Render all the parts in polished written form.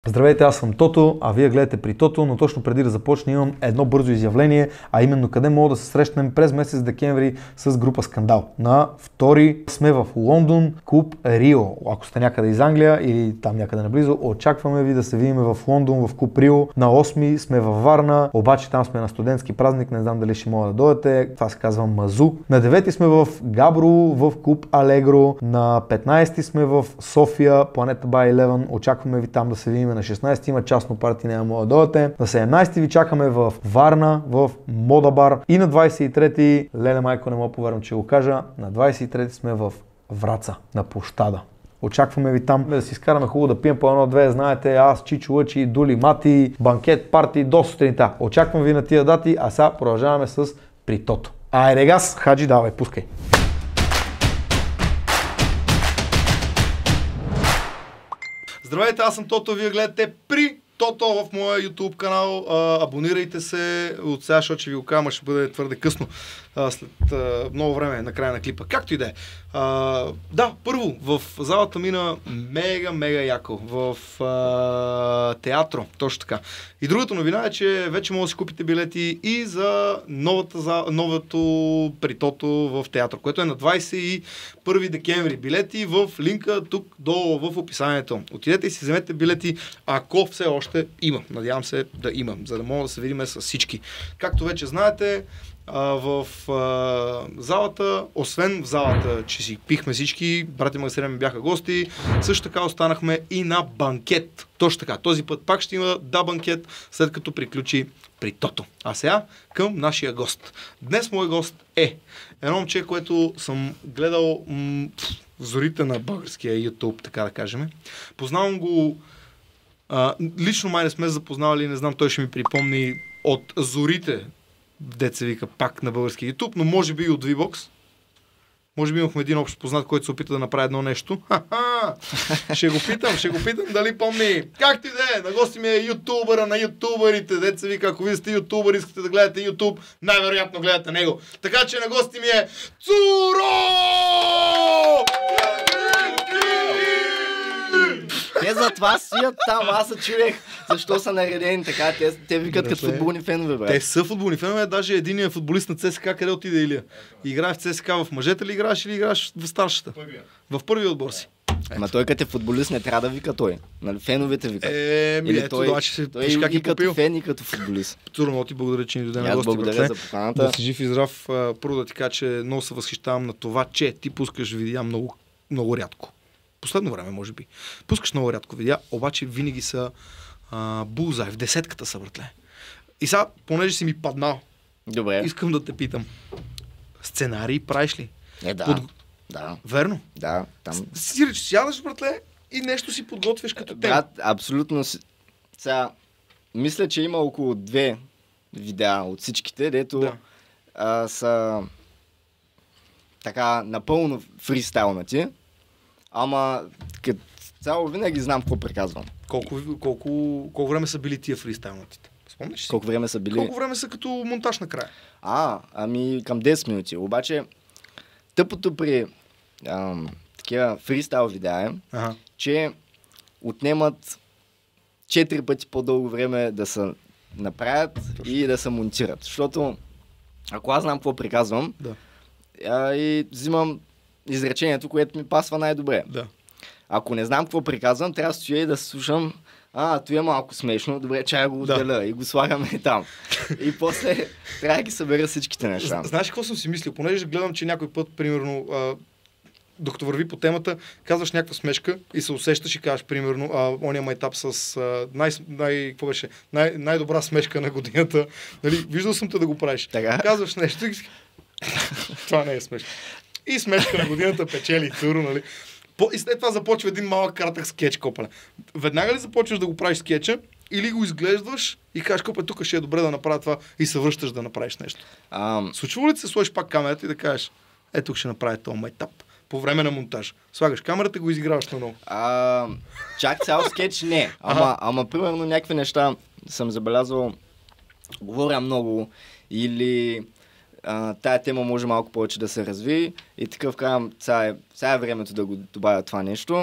Здравейте, аз съм Тото, а вие гледате при Тото, но точно преди да започне имам едно бързо изявление, а именно къде мога да се срещнем през месец декември с група Скандал. На 2 сме в Лондон, клуб Рио. Ако сте някъде из Англия или там някъде наблизо, очакваме ви да се видим в Лондон, в клуб Рио. На 8 сме във Варна, обаче там сме на студентски празник, не знам дали ще мога да дойдете. Това се казва Мазу. На 9 сме в Габро, в клуб Алегро. На 15 сме в София, Планета by 11. Очакваме ви там да се видим. На 16 има частно парти, няма да дойдете. На 17 ви чакаме в Варна, в Мода бар. И на 23 леле майко, не мога повярвам, че го кажа, на 23 сме в Враца, на площада. Очакваме ви там да си изкараме хубаво да пием по едно-две, знаете, аз, Чичо, Лъчи, Дули, Мати, банкет, парти до сутринта. Очаквам ви на тия дати, а сега продължаваме с при Тото. Айде газ, Хаджи, давай, пускай. Здравейте, аз съм Тото, вие гледате при Тото в моя YouTube канал. Абонирайте се от сега, защото ще ви го кажа, ще бъде твърде късно след много време на края на клипа. Както и да е. Да, първо, в залата мина мега яко. В театро, точно така. И другата новина е, че вече може да си купите билети и за новото при Тото в театро, което е на 21 декември. Билети в линка тук долу в описанието. Отидете и си вземете билети, ако все още има. Надявам се да има, за да мога да се видим с всички. Както вече знаете, в залата, освен в залата, че си пихме всички, брати магазина ми бяха гости, също така останахме и на банкет. Точно така, този път пак ще има банкет, след като приключи при Тото. А сега към нашия гост. Днес мой гост е едно момче, което съм гледал зорите на българския YouTube, така да кажем. Познавам го лично, май не сме запознавали, не знам, той ще ми припомни от зорите, деца вика пак на български YouTube, но може би и от VBOX. Може би имахме един общ познат, който се опита да направи едно нещо. Ще го питам дали помни. Както и да е, на гости ми е ютубъра на ютубърите. Деца вика, ако вие сте ютубър, искате да гледате YouTube, най-вероятно гледате него. Така че на гости ми е Цуро! Те затова стоят там, аз се чудех защо са наредени така, те викат като футболни фенове, бе. Те са футболни фенове, даже единият футболист на ЦСКА, къде отиде Илия? Играе в ЦСКА в мъжете ли играеш или играеш в старшата? В първия отбор си. Ама той като е футболист не трябва да вика той. Нали, феновете викат. Той и как е като фен и като футболист. Цуро, много ти благодаря, че ни дойде на гости. Благодаря за поканата. Да си жив и здрав. Първо да ти кажа, че много се възхищавам на това, че ти пускаш видеа много рядко. Последно време, може би. Пускаш много рядко видеа, обаче винаги са булзай, в десетката са, братле. И сега, понеже си ми паднал, добре, искам да те питам. Сценарий правиш ли? Да. Верно? Да, там. Сядаш, братле, и нещо си подготвяш като тема. Брат, абсолютно. Сега, мисля, че има около 2 видеа от всичките, дето са така напълно фристайлнати. Ама като цяло винаги знам какво приказвам. Колко време са били тия фристайлнатите? Спомниш си? Колко време са били? Колко време са като монтаж на края? Ами към 10 минути. Обаче тъпото при такива фристайл видеа е, че отнемат 4 пъти по-дълго време да се направят и да се монтират. Защото ако аз знам какво приказвам, и взимам изречението, което ми пасва най-добре. Да. Ако не знам какво приказвам, трябва да стоя и да слушам. Това е малко смешно, добре, чая го отделя и го слагаме там. И после трябва да ги събера всичките неща. Знаеш какво съм си мислил? Понеже гледам, че някой път, примерно, докато върви по темата, казваш някаква смешка и се усещаш и кажеш, примерно, ония майтап с най-добра смешка на годината. Нали, виждал съм те да го правиш. Така? Казваш нещо и това не е смешка. И смешка на годината печели Цуро, нали? И след това започва един малък кратък скетч, копале. Веднага ли започваш да го правиш скетча или го изглеждаш и кажеш, копале, тук ще е добре да направя това и се връщаш да направиш нещо? Случва ли ти се сложиш пак камерата и да кажеш, тук ще направя този майтап по време на монтаж? Слагаш камерата и го изиграваш на много. Чак цял скетч не. Ама примерно някакви неща съм забелязал, говоря много или тая тема може малко повече да се разви и такъв казвам, сега е времето да го добавя това нещо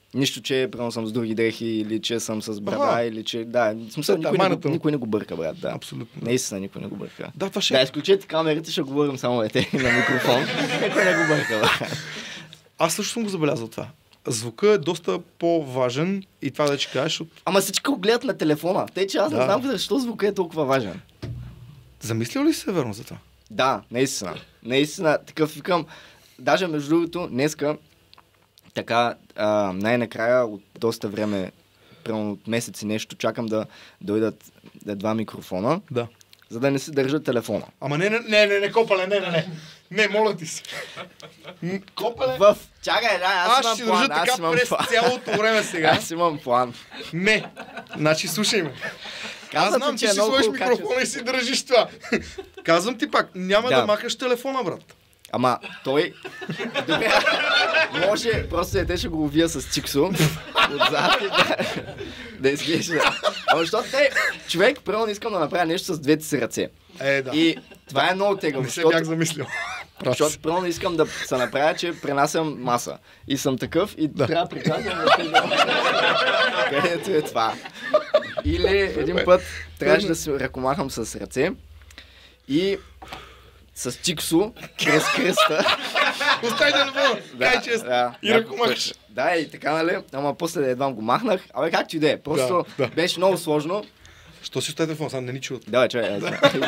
Нищо, че примерно съм с други дрехи, или че съм с брада, или че... Да, в смисъл, никой не го бърка, брат. Да. Абсолютно. Наистина никой не го бърка. Да, това ще... Да, изключете камерите, ще говорим само на микрофон. Никой не го бърка, брат. Аз също съм го забелязал това. Звука е доста по-важен и това да че кажеш от... Ама всички го гледат на телефона. Те, че аз не знам защо звука е толкова важен. Замислил ли си се верно за това? Да, наистина. Наистина, такъв викам. Даже между другото, днеска така най-накрая от доста време, примерно от месеци нещо, чакам да дойдат два микрофона, за да не си държат телефона. Ама не, Копале, не. Не, моля ти се. Копале. Чакай, аз ще държа така през цялото време сега. Аз имам план. Не. Значи, слушай ме. Аз знам, че си сложиш микрофона и си държиш това. Казвам ти пак, няма да махаш телефона, брат. Ама той... Добре, може просто ще го увия с чиксо отзад и да изглежда. Ама защото човек, първо не искам да направя нещо с двете си ръце. Да. И това е много тегаво. Не се бях замислил. Защото първо не искам да се направя, че пренасям маса. И съм такъв и трябва да приказвам където е това. Или един път трябваше да се ръкомахам с ръце и с чиксо през кръста. Остай телефона, кай чест и ръкомахаш. Да, и така, нали? Ама после едва го махнах. Абе, както и да е. Просто беше много сложно. Що си остави телефона? Сега не ни чуват. Да, чай.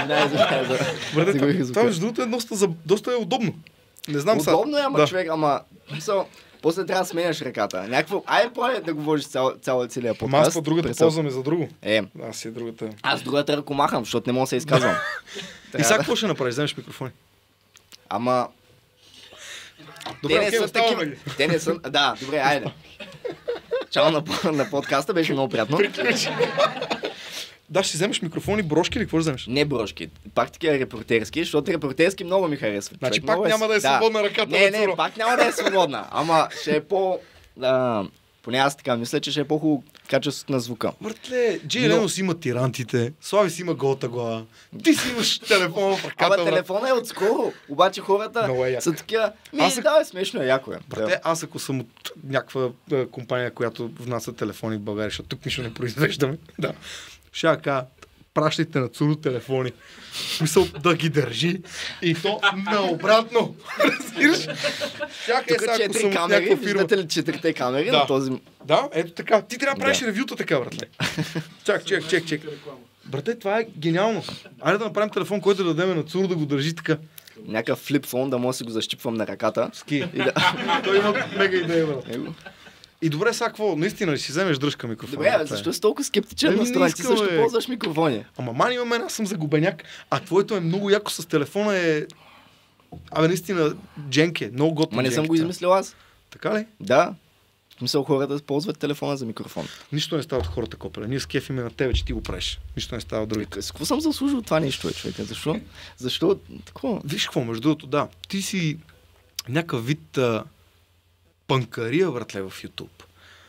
Това между другото е доста удобно. Не знам сега. Удобно е, ама човек, ама... После трябва да сменяш ръката. Някакво... Айде да говориш целият подкаст. Ама аз по другата ползваме за друго. Аз си другата. Аз другата ръко махам, защото не мога да се изказвам. И сега какво ще направиш? Вземеш микрофони. Ама... Добре, те не са... Да, добре, айде. Чао на подкаста, беше много приятно. Да, ще вземеш микрофони, брошки или какво ще вземеш? Не брошки, пак такива репортерски, защото репортерски много ми харесват. Значи пак няма да е свободна ръката. Не, пак няма да е свободна, ама ще е поне аз така мисля, че ще е по-хубаво качеството на звука. Братле, Джей Лено си има тирантите, Слави си има голата глава, ти си имаш телефона в ръката. Ама телефона е отскоро, обаче хората са такива, да, смешно е, яко е. Брате, аз ако съм от някаква компания, която внася телефони в България, защото тук нищо не произвеждаме, ще кажа, пращайте на Цуро телефони. Мисъл да ги държи и то наобратно. Разбираш? Тук 4 камери, виждате ли 4 камери на този... Да, ето така. Ти трябва да правиш ревюта така, братле. Чак. Брате, това е гениално. Айде да направим телефон, който да дадем на Цуро да го държи така. Някакъв флип-фон, да може да си го защипвам на ръката. Ски. Той има мега идея, брат. И добре, сега какво? Наистина ли си вземеш дръжка микрофона? Добре, защо си толкова скептичен на страна? Ти също ползваш микрофони. Ама мани имаме, аз съм загубеняк, а твоето е много яко с телефона е... Абе, наистина, дженке, много готово. Ма не съм го измислил аз. Така ли? Да. В смисъл хората да ползват телефона за микрофон. Нищо не става от хората, Копеле. Ние с кефиме на тебе, че ти го правиш. Нищо не става от другите. С какво съм заслужил това нещо, човека? Защо? Такова? Виж какво, между другото, да. Ти си някакъв вид панкария, братле, в YouTube.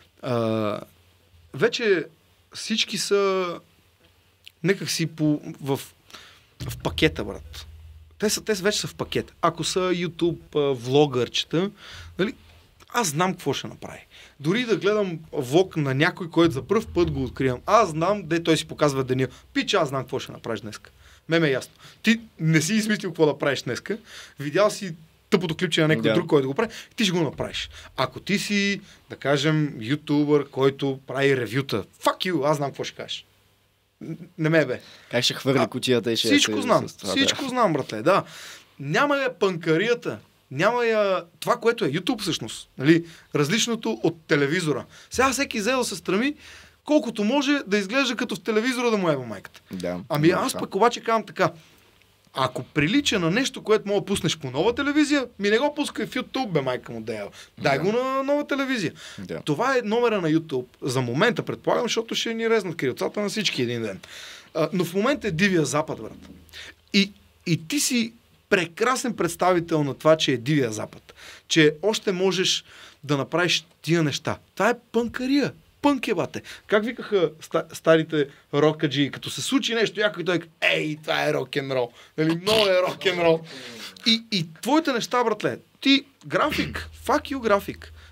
Вече всички са някак си в пакета, брат. Те вече са в пакет. Ако са YouTube влогърчета, нали, аз знам какво ще направи. Дори да гледам влог на някой, който за пръв път го откривам. Аз знам, де той си показва деня. Пич, аз знам какво ще направиш днеска. Ме е ясно. Ти не си измислил какво да правиш днеска. Видял си тъпото клипче на някой друг, който го прави, ти ще го направиш. Ако ти си, да кажем, ютубър, който прави ревюта, fuck you, аз знам какво ще кажеш. Не ме бе. Как ще хвърли кутията и ще... Всичко знам, братле, да. Няма я панкарията, няма я това, което е YouTube всъщност. Нали? Различното от телевизора. Сега всеки взе да се стреми, колкото може да изглежда като в телевизора да му ева майката. Да, аз пък обаче казвам така. Ако прилича на нещо, което мога да пуснеш по нова телевизия, не го пускай в YouTube, бе майка му деява. Дай го на нова телевизия. Да. Това е номера на YouTube. За момента, предполагам, защото ще ни резнат крилцата на всички един ден. Но в момента е Дивия Запад, брат. И ти си прекрасен представител на това, че е Дивия Запад. Че още можеш да направиш тия неща. Това е пънкария. Пънк е, бате. Как викаха старите рокаджи, като се случи нещо, някой той ей, това е рок-н-рол. Нали, много е рок-н-рол. И твоите неща, братле, ти график, fuck you график.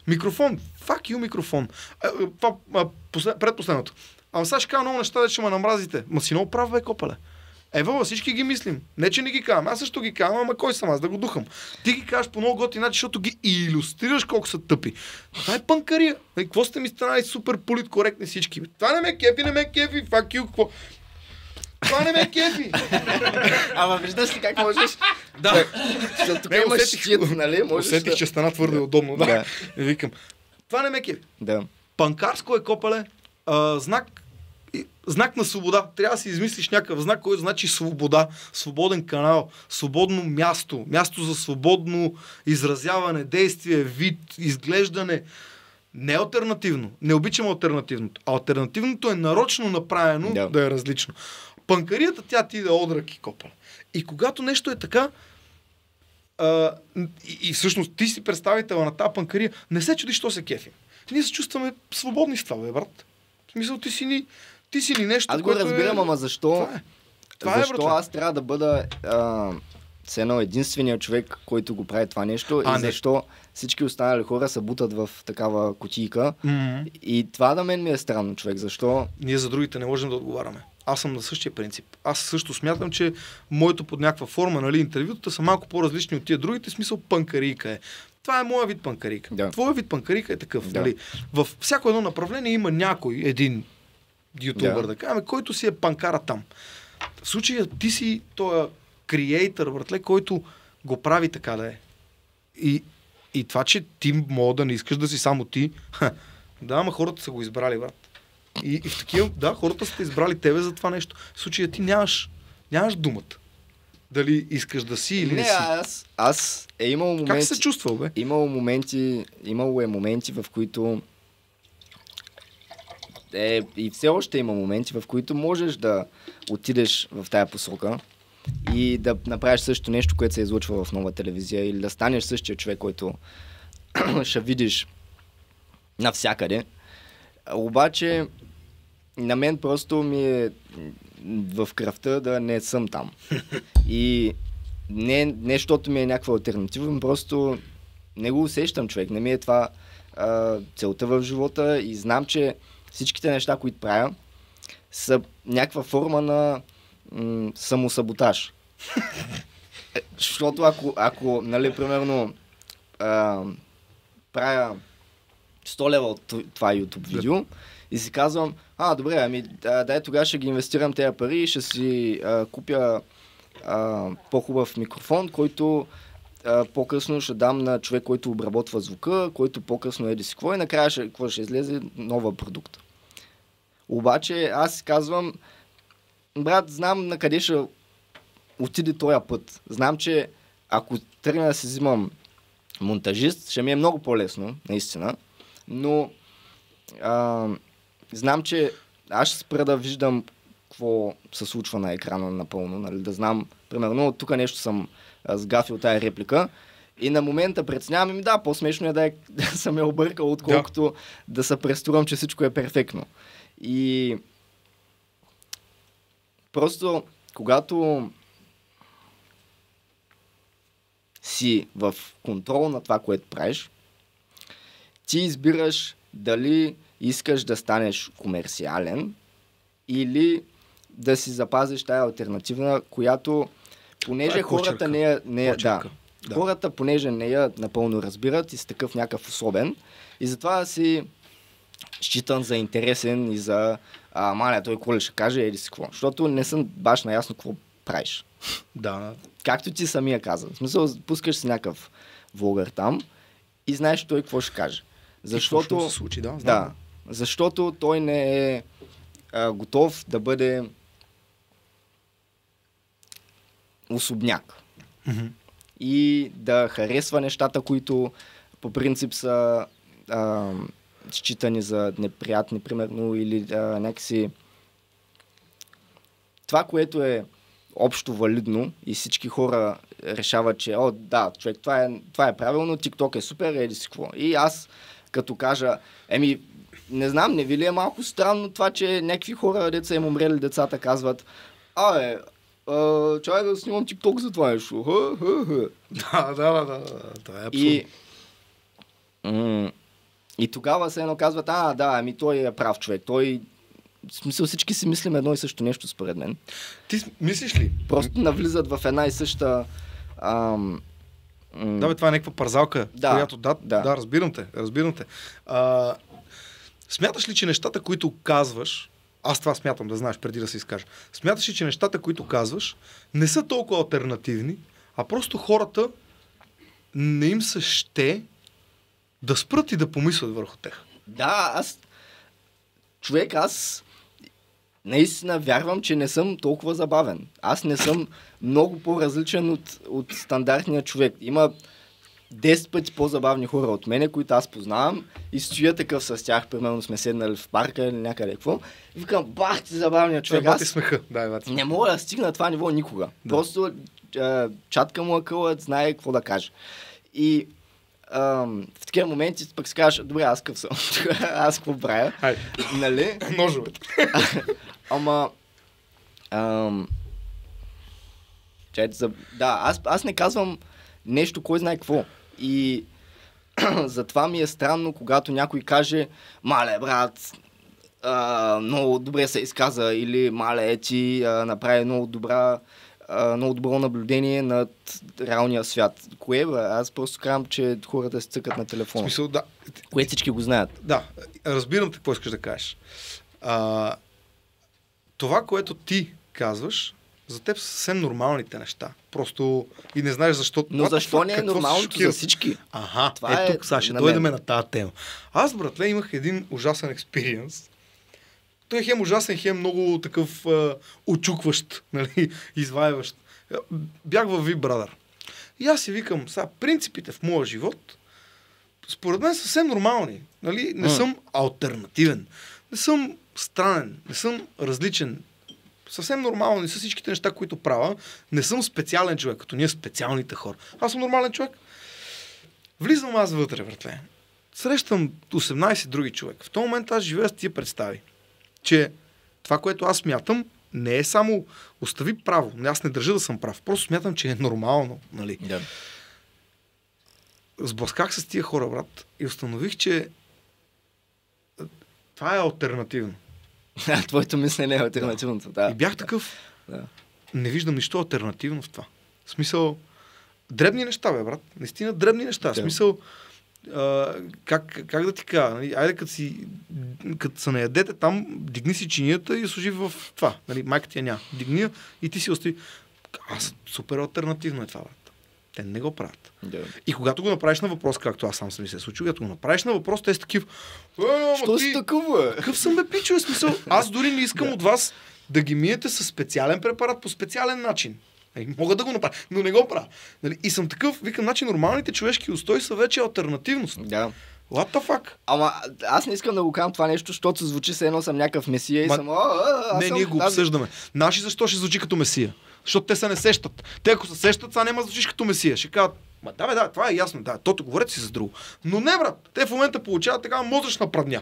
Микрофон. Fuck you, микрофон. Предпоследното. Ама сега ще кажа много неща, да ще ме намразите. Ма си много прав, бе, копале. Ева, всички ги мислим. Не, че не ги казвам. Аз също ги казвам, ама кой съм аз да го духам. Ти ги кажеш по много готин начин, защото ги илюстрираш колко са тъпи. Това е панкария. Какво сте ми станали супер политкоректни всички? Това не ме кефи, fuck you, какво? Това не ме кефи. Ама виждаш ли как можеш? Да. Тук имаш щит, нали? Усетих, че стана твърде удобно. Да. И викам. Това не ме кефи. Да. Панкарско е, копале, знак на свобода. Трябва да си измислиш някакъв знак, който значи свобода, свободен канал, свободно място, място за свободно изразяване, действие, вид, изглеждане. Не алтернативно. Не обичам алтернативното. Алтернативното е нарочно направено да е различно. Панкарията, тя ти да одръки, копале. И когато нещо е така, и всъщност ти си представител на тази панкария, не се чуди, що се кефи. Ние се чувстваме свободни с това, бе, брат. В смисъл, ти си ни нещо, аз го разбирам, ама защо? Защо аз трябва да бъда все едно единственият човек, който го прави това нещо и защо всички останали хора се бутат в такава кутийка. И това да мен ми е странно, човек. Защо? Ние за другите не можем да отговаряме. Аз съм на същия принцип. Аз също смятам, че моето под някаква форма, нали, интервютата са малко по-различни от тия другите, смисъл панкарийка е. Това е моя вид панкарийка. Да. Твоя вид панкарийка е такъв. Да. Нали? Във всяко едно направление има някой, един ютубър, да кажем, който си е панкара там. В случая ти си този креатор, братле, който го прави така да е. И това, че ти мога да не искаш да си само ти, да, ама хората са го избрали, брат. И в такива, да, хората са те избрали тебе за това нещо. В случая ти нямаш думата. Дали искаш да си или не си. Аз е имал моменти... Как се чувствал, бе? Имало е моменти, в които... и все още има моменти, в които можеш да отидеш в тая посока и да направиш също нещо, което се излъчва в нова телевизия, или да станеш същия човек, който ще видиш навсякъде. Обаче на мен просто ми е в кръвта да не съм там. И не защото ми е някаква алтернатива, просто не го усещам, човек. Не ми е това целта в живота и знам, че всичките неща, които правя, са някаква форма на самосаботаж. Защото ако нали, примерно правя 100 лева от това YouTube видео и си казвам, добре, дай тогава ще ги инвестирам тези пари и ще си купя по-хубав микрофон, който по-късно ще дам на човек, който обработва звука, който по-късно еди си какво и накрая ще излезе нова продукт. Обаче аз си казвам, брат, знам на къде ще отиде този път. Знам, че ако тръгна да си взимам монтажист, ще ми е много по-лесно, наистина. Но знам, че аз ще спра да виждам какво се случва на екрана напълно. Нали? Да знам, примерно, тук нещо съм сгафил тая реплика и на момента преценявам, по-смешно е да съм я объркал, отколкото да се преструвам, че всичко е перфектно. И просто, когато си в контрол на това, което правиш, ти избираш дали искаш да станеш комерциален или да си запазиш тая алтернативна, която понеже хората хората понеже не я напълно разбират и с такъв някакъв особен и затова си считан за интересен и за маля, той какво ли ще каже или си какво. Защото не съм баш наясно какво правиш. Да. Както ти самия каза. В смисъл, пускаш си някакъв влогър там и знаеш той какво ще каже. Защото, се случи, защото той не е готов да бъде особняк. Mm-hmm. И да харесва нещата, които по принцип са считани за неприятни, примерно, или някакси това, което е общо валидно и всички хора решават, че човек, това е правилно, TikTok е супер, еди си какво. И аз като кажа, не знам, не ви ли е малко странно това, че някакви хора, деца им умрели децата, казват, чай да снимам TikTok за това нещо. Да, това е абсурдно. И тогава се едно казват, ами той е прав човек. Той, в смисъл всички си мислим едно и също нещо според мен. Ти мислиш ли? Просто навлизат в една и съща... Това е някаква парзалка, която да, разбирам те. Смяташ ли, че нещата, които казваш, аз това смятам да знаеш преди да се изкажа, смяташ ли, че нещата, които казваш, не са толкова алтернативни, а просто хората не им се ще да спрат и да помислят върху тях? Да, аз наистина вярвам, че не съм толкова забавен. Аз не съм много по-различен от стандартния човек. Има 10 пъти по-забавни хора от мене, които аз познавам и стоя такъв с тях, примерно сме седнали в парка или някъде какво. И викам, бах ти забавния човек. Аз смеха. Не мога да стигна това ниво никога. Да. Просто чатка му акълът, знае какво да каже. И в такива моменти пък си кажеш, добре, аз къв съм. Аз какво правя? Нали? Ножовете. Ама... аз не казвам нещо, кой знае какво. И затова ми е странно, когато някой каже, мале, брат, много добре се изказа, или мале, ти направи много добро наблюдение над реалния свят. Кое, бе? Аз просто казвам, че хората се цъкат на телефона. В смисъл, да. Кое всички го знаят. Да, разбирам какво искаш да кажеш. Това, което ти казваш, за теб са съвсем нормалните неща. Просто и не знаеш защо. Но защо не е нормалното за всички? Тук, Саша, дойдеме на тази тема. Аз, братле, имах един ужасен експириенс. Той е хем ужасен, хем много такъв очукващ, нали, изваяващ. Бях във Big Brother. И аз си викам, принципите в моя живот, според мен са съвсем нормални. Нали? Не съм алтернативен, не съм странен, не съм различен. Съвсем нормално, не са всичките неща, които правя. Не съм специален човек, като ние специалните хора. Аз съм нормален човек. Влизам аз вътре, братле. Срещам 18 други човек. В този момент аз живея с тия представи, че това, което аз смятам, не е само остави право. Аз не държа да съм прав. Просто смятам, че е нормално. Нали? Да. Сблъсках се с тия хора, брат, и установих, че това е алтернативно. Твоето мислене е алтернативното. Да. И бях такъв. Да. Не виждам нищо алтернативно в това. В смисъл, дребни неща, бе, брат. Наистина дребни неща. В смисъл, как да ти кажа? Нали? Айде, като се наядете там, дигни си чинията и служи в това. Нали? Майка ти я няма. Дигни я и ти си остави. Супер алтернативно е това, брат. Те не го правят. Да. И когато го направиш на въпрос, както аз сам съм ми се случил, когато го направиш на въпрос, те са такив. Що си такъв, бе? Какъв съм, бе, пичо, смисъл? Аз дори не искам от вас да ги миете със специален препарат по специален начин. Мога да го направя, но не го правя. Нали? И съм такъв, викам, значи нормалните човешки устои са вече алтернативност. Да. What the fuck? Ама аз не искам да го казвам това нещо, защото звучи се едно съм някакъв месия и съм... Ние го обсъждаме. Наши защо ще звучи като месия? Защото те се не сещат. Те ако се сещат, сега няма да звучиш като месия. Ще кажат, това е ясно, тото говорят си за друго. Но не, брат, те в момента получават такава мозъчна прадня.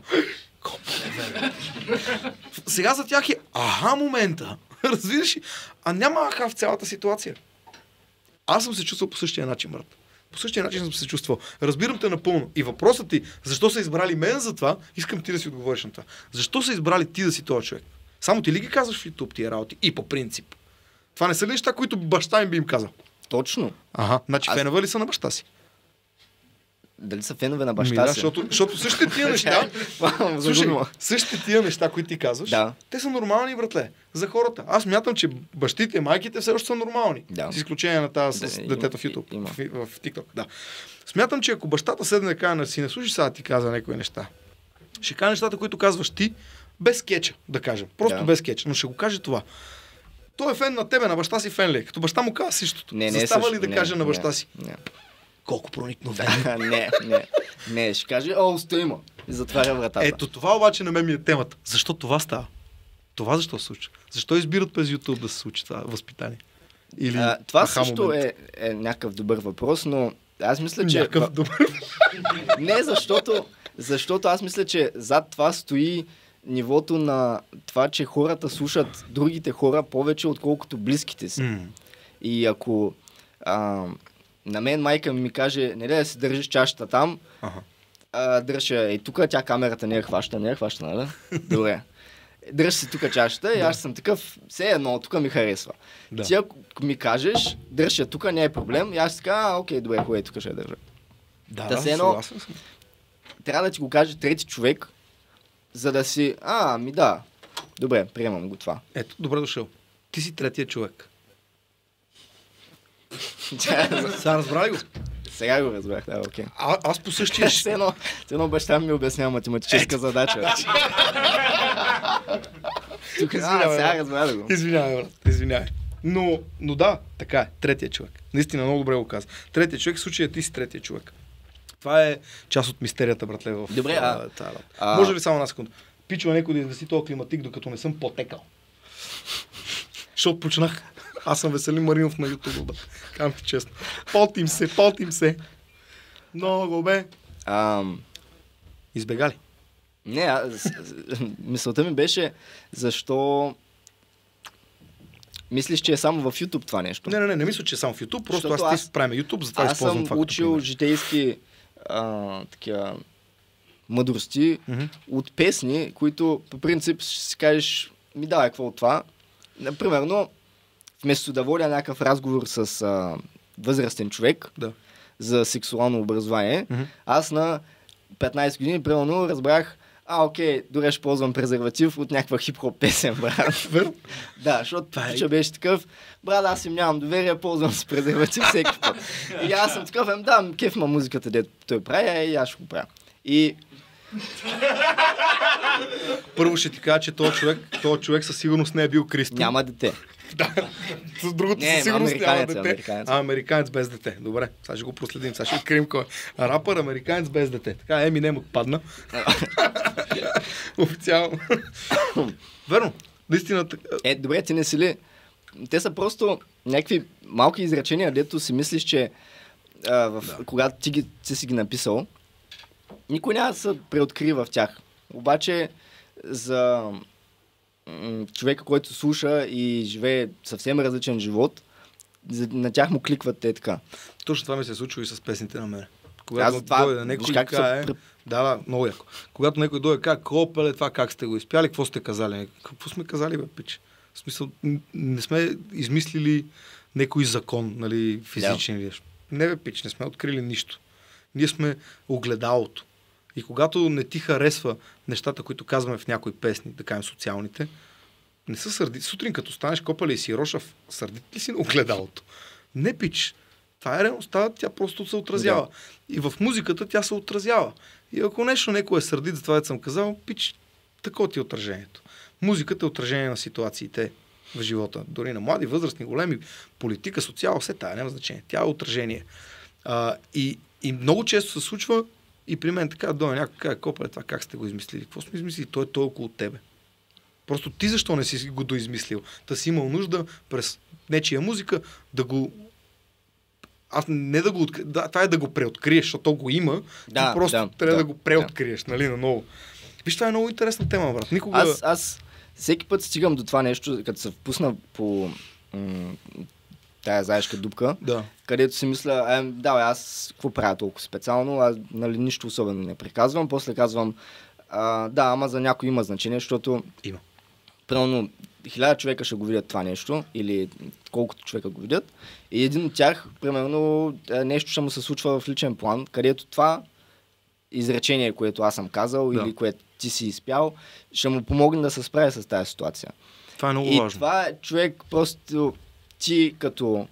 Сега за тях е момента. Разбираш ли? А няма аха в цялата ситуация. Аз съм се чувствал по същия начин, брат. По същия начин съм се чувствал. Разбирам те напълно. И въпросът ти, защо са избрали мен за това, искам ти да си отговориш на това. Защо са избрали ти да си този човек? Само ти ли ги казваш в YouTube тия работи? И по принцип. Това не са ли неща, които баща им би им казал? Точно. Значи фенове ли са на баща си? Дали са фенове на баща си? Защото същите тия неща, същите тия неща, които ти казваш, те са нормални, братле, за хората. Аз мятам, че бащите, майките все още са нормални. Да. С изключение на тази с детето в YouTube, в TikTok. Да. Смятам, че ако бащата седне да каже на сина, слушай сега ти каза някои неща, ще каже нещата, които казваш ти, без скетча, да кажем. Просто без скетча, но ще го каже това. Той е фен на тебе, на баща си фен ли? Като баща му казва същото. Застава ли да каже на баща си? Не. Колко проникновено. Не, ще каже, стой има. И затваря вратата. Ето това обаче на мен ми е темата. Защо това става? Това защо се случва? Защо избират през YouTube да се случи това възпитание? Или това също е някакъв добър въпрос, но аз мисля, че... Не, защото аз мисля, че зад това стои нивото на това, че хората слушат другите хора повече, отколкото близките си. И ако на мен майка ми каже, не да се държиш чашата там, дръж и тук, тя камерата не е хваща, нали? Добре. Дръж си тук чашата и аз съм такъв, все едно, тук ми харесва. Да. Ти ако ми кажеш, дръж я тук, не е проблем, и аз си така, окей, добре, хубаво, тук ще я държа. Да, все едно, съгласен съм. трябва да ти го каже трети човек, за да си, да, добре, приемам го това. Ето, добре дошъл. Ти си третия човек. Сега разбрали го? Сега го разбрах, да, окей. Аз по същия... Все едно баща ми обяснява математическа задача. Тук сега разбрах го. Извинявай, брат, извинявай. Но да, така е, третия човек. Наистина много добре го каза. Третия човек, в случая ти си третия човек. Това е част от мистерията, братле, в добре, тази работа. Може ли само една секунда? Пичува някой да извести този климатик, докато не съм потекал. Защото почнах. Аз съм Веселин Маринов на YouTube, да. Казвам ти честно. Потим се. Много бе. Избегали. Не, мисълта ми беше, защо мислиш, че е само в YouTube това нещо? Не мисля, че е само в YouTube, просто аз ти правим YouTube, затова използвам това. Аз съм учил житейски такива мъдрости от песни, които по принцип ще си кажеш, ми давай, какво от това? Примерно, вместо да водя някакъв разговор с възрастен човек за сексуално образование, аз на 15 години, примерно, разбрах, окей, добре ще ползвам презерватив от някаква хип-хоп песен, брат. Да, защото пича беше такъв, брат, аз им нямам доверие, ползвам с презерватив всеки път. И аз съм такъв, кеф ма музиката, дето той прави, и аз ще го правя. И... Първо ще ти кажа, че този човек със сигурност не е бил Кристо. Няма дете. Да, с другото със сигурност няма дете. Американец без дете. Добре, сега ще го проследим. Сега ще открием кой е. Рапър, американец без дете. Така, Еминем отпадна. Официално. Верно. Наистина. Добре, ти не си ли... Те са просто някакви малки изречения, дето си мислиш, че когато ти си ги написал, никой няма да се преоткрие в тях. Обаче за човека, който слуша и живее съвсем различен живот, на тях му кликват те така. Точно това ми се случва и с песните на мен. Когато дойде някой и каже, да, много яко. Когато някой дойде и каже, копеле, това как сте го изпяли, какво сте казали? Какво сме казали, бе, пич? В смисъл, не сме измислили някой закон, нали, физичен виж. Не, бе, пич, не сме открили нищо. Ние сме огледалото. И когато не ти харесва нещата, които казваме в някои песни, да кажем социалните, не са сърдити. Сутрин като станеш копале и си рошав, сърдит ли си на огледалото? Не, пич. Това е реалността, тя просто се отразява. Да. И в музиката тя се отразява. И ако нещо някой е сърдит за това, да съм казал, пич, такова ти е отражението. Музиката е отражение на ситуациите в живота. Дори на млади, възрастни, големи, политика, социал, все тая, няма значение. Тя е отражение. И много често се случва и при мен така дойде някой каже, копале, това как сте го измислили? Какво сме измислили? Той е около тебе. Просто ти защо не си го доизмислил? Та си имал нужда през нечия музика да го... не да го... това е да го преоткриеш, защото го има. Да, ти просто трябва да го преоткриеш, нали, наново. Виж, това е много интересна тема, брат. Никога... Аз всеки път стигам до това нещо, като се впусна по тая заешка дупка, където си мисля, аз какво правя толкова специално, аз нали, нищо особено не приказвам, после казвам, ама за някой има значение, защото има. Примерно 1000 човека ще го видят това нещо, или колкото човека го видят, и един от тях, примерно, нещо ще му се случва в личен план, където това изречение, което аз съм казал, или което ти си изпял, ще му помогне да се справи с тази ситуация. Това е много важно. И това е човек просто ти като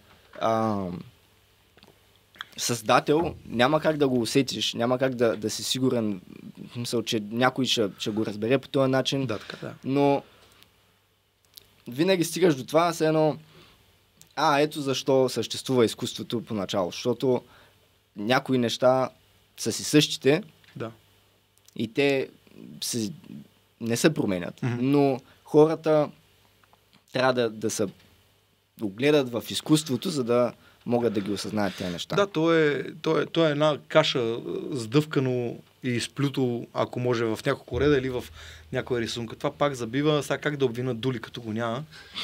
създател няма как да го усетиш, няма как да си сигурен, мисъл, че някой ще го разбере по този начин, но винаги стигаш до това, все едно ето защо съществува изкуството поначало, защото някои неща са си същите и те не се променят, но хората трябва да се огледат в изкуството, за да могат да ги осъзнаят тези неща. Да, то е една каша сдъвкано и сплюто, ако може, в няколко реда или в някоя рисунка. Това пак забива, сега как да обвинат Дули, като го няма.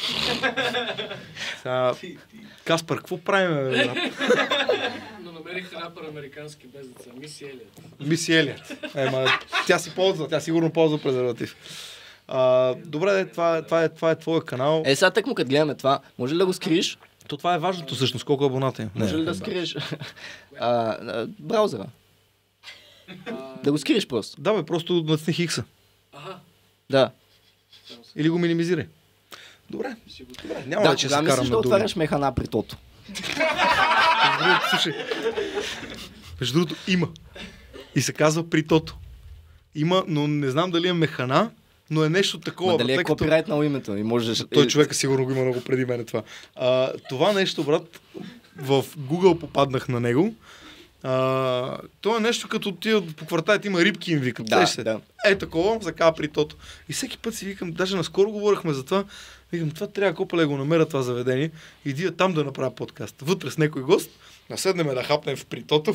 Сега, Каспар, какво правим, бе? Но намерих рапър американски без деца. Миси Елият. Миси Елият. Тя си ползва, тя сигурно ползва презерватив. Добре, това е твоя канал. Сега тък му като гледаме това, може ли да го скриеш? Това е важното всъщност, колко абоната има. Може ли да скриеш? Браузъра. Да го скриеш просто. Да, бе, просто нацни хикса. Да. Или го минимизирай. Добре. Няма да, че се карам на Дули. Да отваряш механа при тото. Слушай, между другото има. И се казва при тото. Има, но не знам дали е механа, но е нещо такова. Дали е копирайт на името? И можеш... Той човека сигурно го има много преди мене това. Това нещо, брат, в Google попаднах на него. То е нещо като тия по кварталите има рибки им викат. Да. Такова, закава при тото. И всеки път си викам, даже наскоро говорихме за това, викам, това трябва копале го намеря това заведение и дия там да направя подкаст. Вътре с някой гост, седнем да хапнем в притото.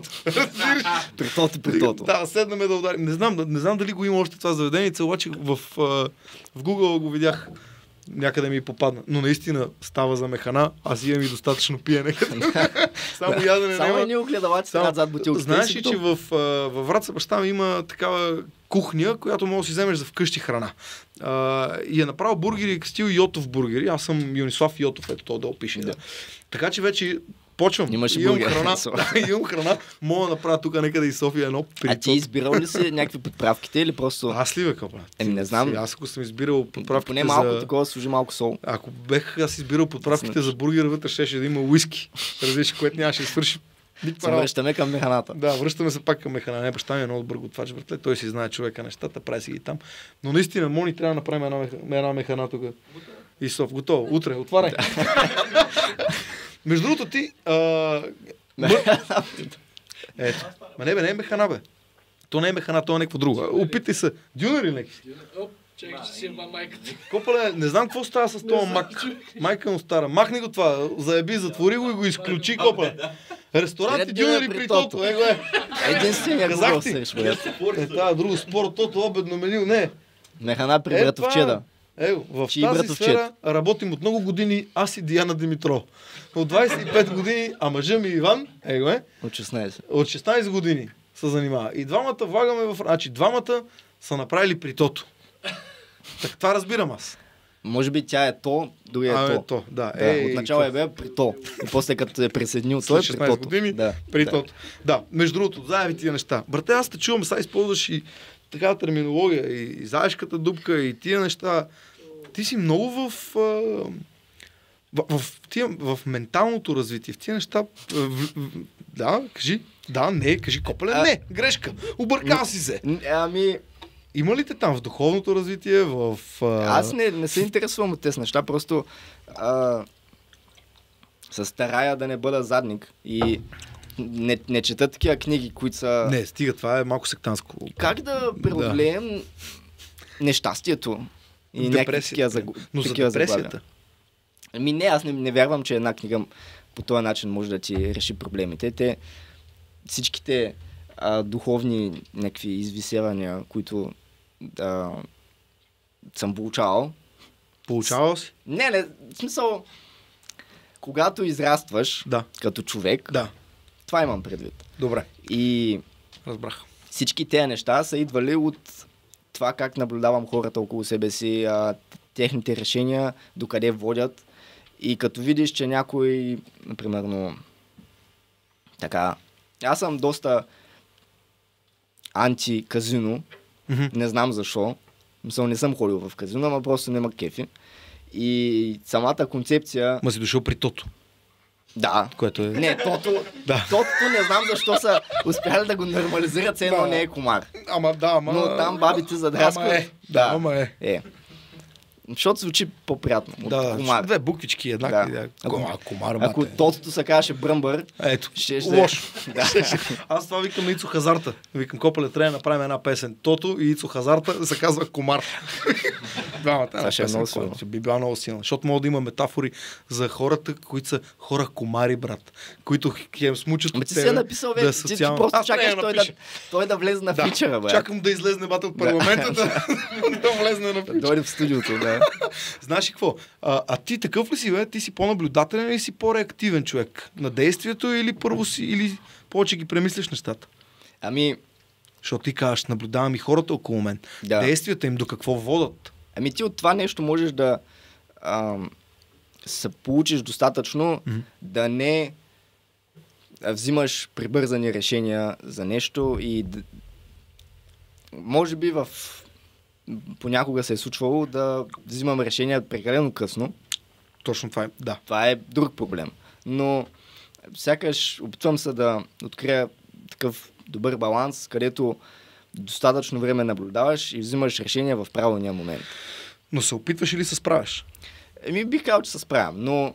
Притото. Да, седнем да ударим. Не знам дали го има още това заведение, обаче в Google го видях. Някъде ми попадна. Но наистина става за механа, аз имам и достатъчно пиене. Само ядене. Само едни огледалаци трябва зад бутилките. Знаеш ли, че във Враца баща ми има такава кухня, която може да си вземеш за вкъщи храна. И е направил бургери, стил Йотов бургери. Аз съм Юнислав Йотов, ето това да опише. Да. Така че вече почвам. Имам храна. Имам храна. Мога да направя тук някъде и София едно приток. А ти избирал ли си някакви подправките или просто... Аз ли бе, капа? Не знам. Аз ако съм избирал подправките поне малко такова, служи малко сол. Ако бех аз избирал подправките за бургер, вътре щеше да има уиски. Разбираш, което нямаше да свърши. Връщаме към механата. Да, връщаме се пак към механа. Не, баща ми е много добър готвач, братле. Той си знае човека нещата, прави си ги там. Но наистина, Мони трябва да направим една механа тук. И Соф, готово. Утре, отваряй. Между другото ти... Ето. Не е механа, бе. То не е механа, то е някакво друго. Опитай се. Дюнер или някакви? Чакай, че си еба майката. Копале, не знам какво става с този мак. Майка му стара. Махни го това. Заеби, затвори го и го изключи, копале. Ресторант и дюнери при тото. Единствения Google срещу. Това друго спор, тото обедно меню. Не. Механа при братовчеда. В тази сфера работим от много години аз и Диана Димитров. От 25 години, а мъжа ми Иван, от 16. От 16 години се занимава. И двамата влагаме Значи, двамата са направили при тото. Так, това разбирам аз. Може би тя е то, другия е то. Да. Отначало е бе при то. И после като е присъединил той е при тото. Години, при тото. Да, между другото, заеви тия неща. Брате, аз те чувам, сега използваш и такава терминология, и заешката дупка, и тия неща. Ти си много в менталното развитие, в тия неща. Да, кажи. Да, не, кажи копале, не, грешка. Объркал си се. Има ли те там в духовното развитие, Аз не се интересувам от тези неща, просто се старая да не бъда задник и не чета такива книги, които са... Не, стига, това е малко сектанско. Как да преодолеем нещастието и някакви такива Но за депресията? Не, аз не вярвам, че една книга по този начин може да ти реши проблемите. Всичките духовни някакви извисявания, които съм получавал. Получавал си? Не, в смисъл, когато израстваш като човек, това имам предвид. Добре. И разбрах. Всички тези неща са идвали от това как наблюдавам хората около себе си, техните решения, докъде водят. И като видиш, че някой, например, така, аз съм доста анти-казино, не знам защо, не съм ходил в казино, ама просто нема кефи. И самата концепция... Ма си дошъл при тото. Да. Което е... Не, тото не знам защо са успяли да го нормализират, все едно не е комар. Ама. Но там бабите задраскват. Ама е. Защото звучи по-приятно. От комар. Две буквички еднакви. Да. Комар, Ако тотото се казваше бръмбър, ето, ще лошо. Да. Аз това викам на Ицо Хазарта. Викам, Копале, трябва да направим една песен. Тото и Ицо Хазарта се казва Комар. Двамата. Това ще е много силно. Ще би била много силна. Защото мога да има метафори за хората, които са хора комари, брат. Които хем смучат Ама от ти тебе. си е написал, да ти социално... просто Аз чакаш трябва да той да влезе на фичера, бе. Чакам да излезне бата от парламента, да влезне на фичера. Дойде в студиото, да. Знаеш ли какво? А ти такъв ли си, бе? Ти си по-наблюдателен или си по-реактивен човек? На действието или първо си, или повече ги премислиш нещата? Ами, Защото ти кажеш, наблюдавам и хората около мен. Да. Действията им до какво водят? ами ти от това нещо можеш да се получиш достатъчно, да не взимаш прибързани решения за нещо и може би понякога се е случвало да взимам решения прекалено късно. Точно това е, да. Това е друг проблем. Но сякаш опитвам се да открия такъв добър баланс, където достатъчно време наблюдаваш и взимаш решения в правилния момент. Но се опитваш или се справяш? Бих казал, че се справям, но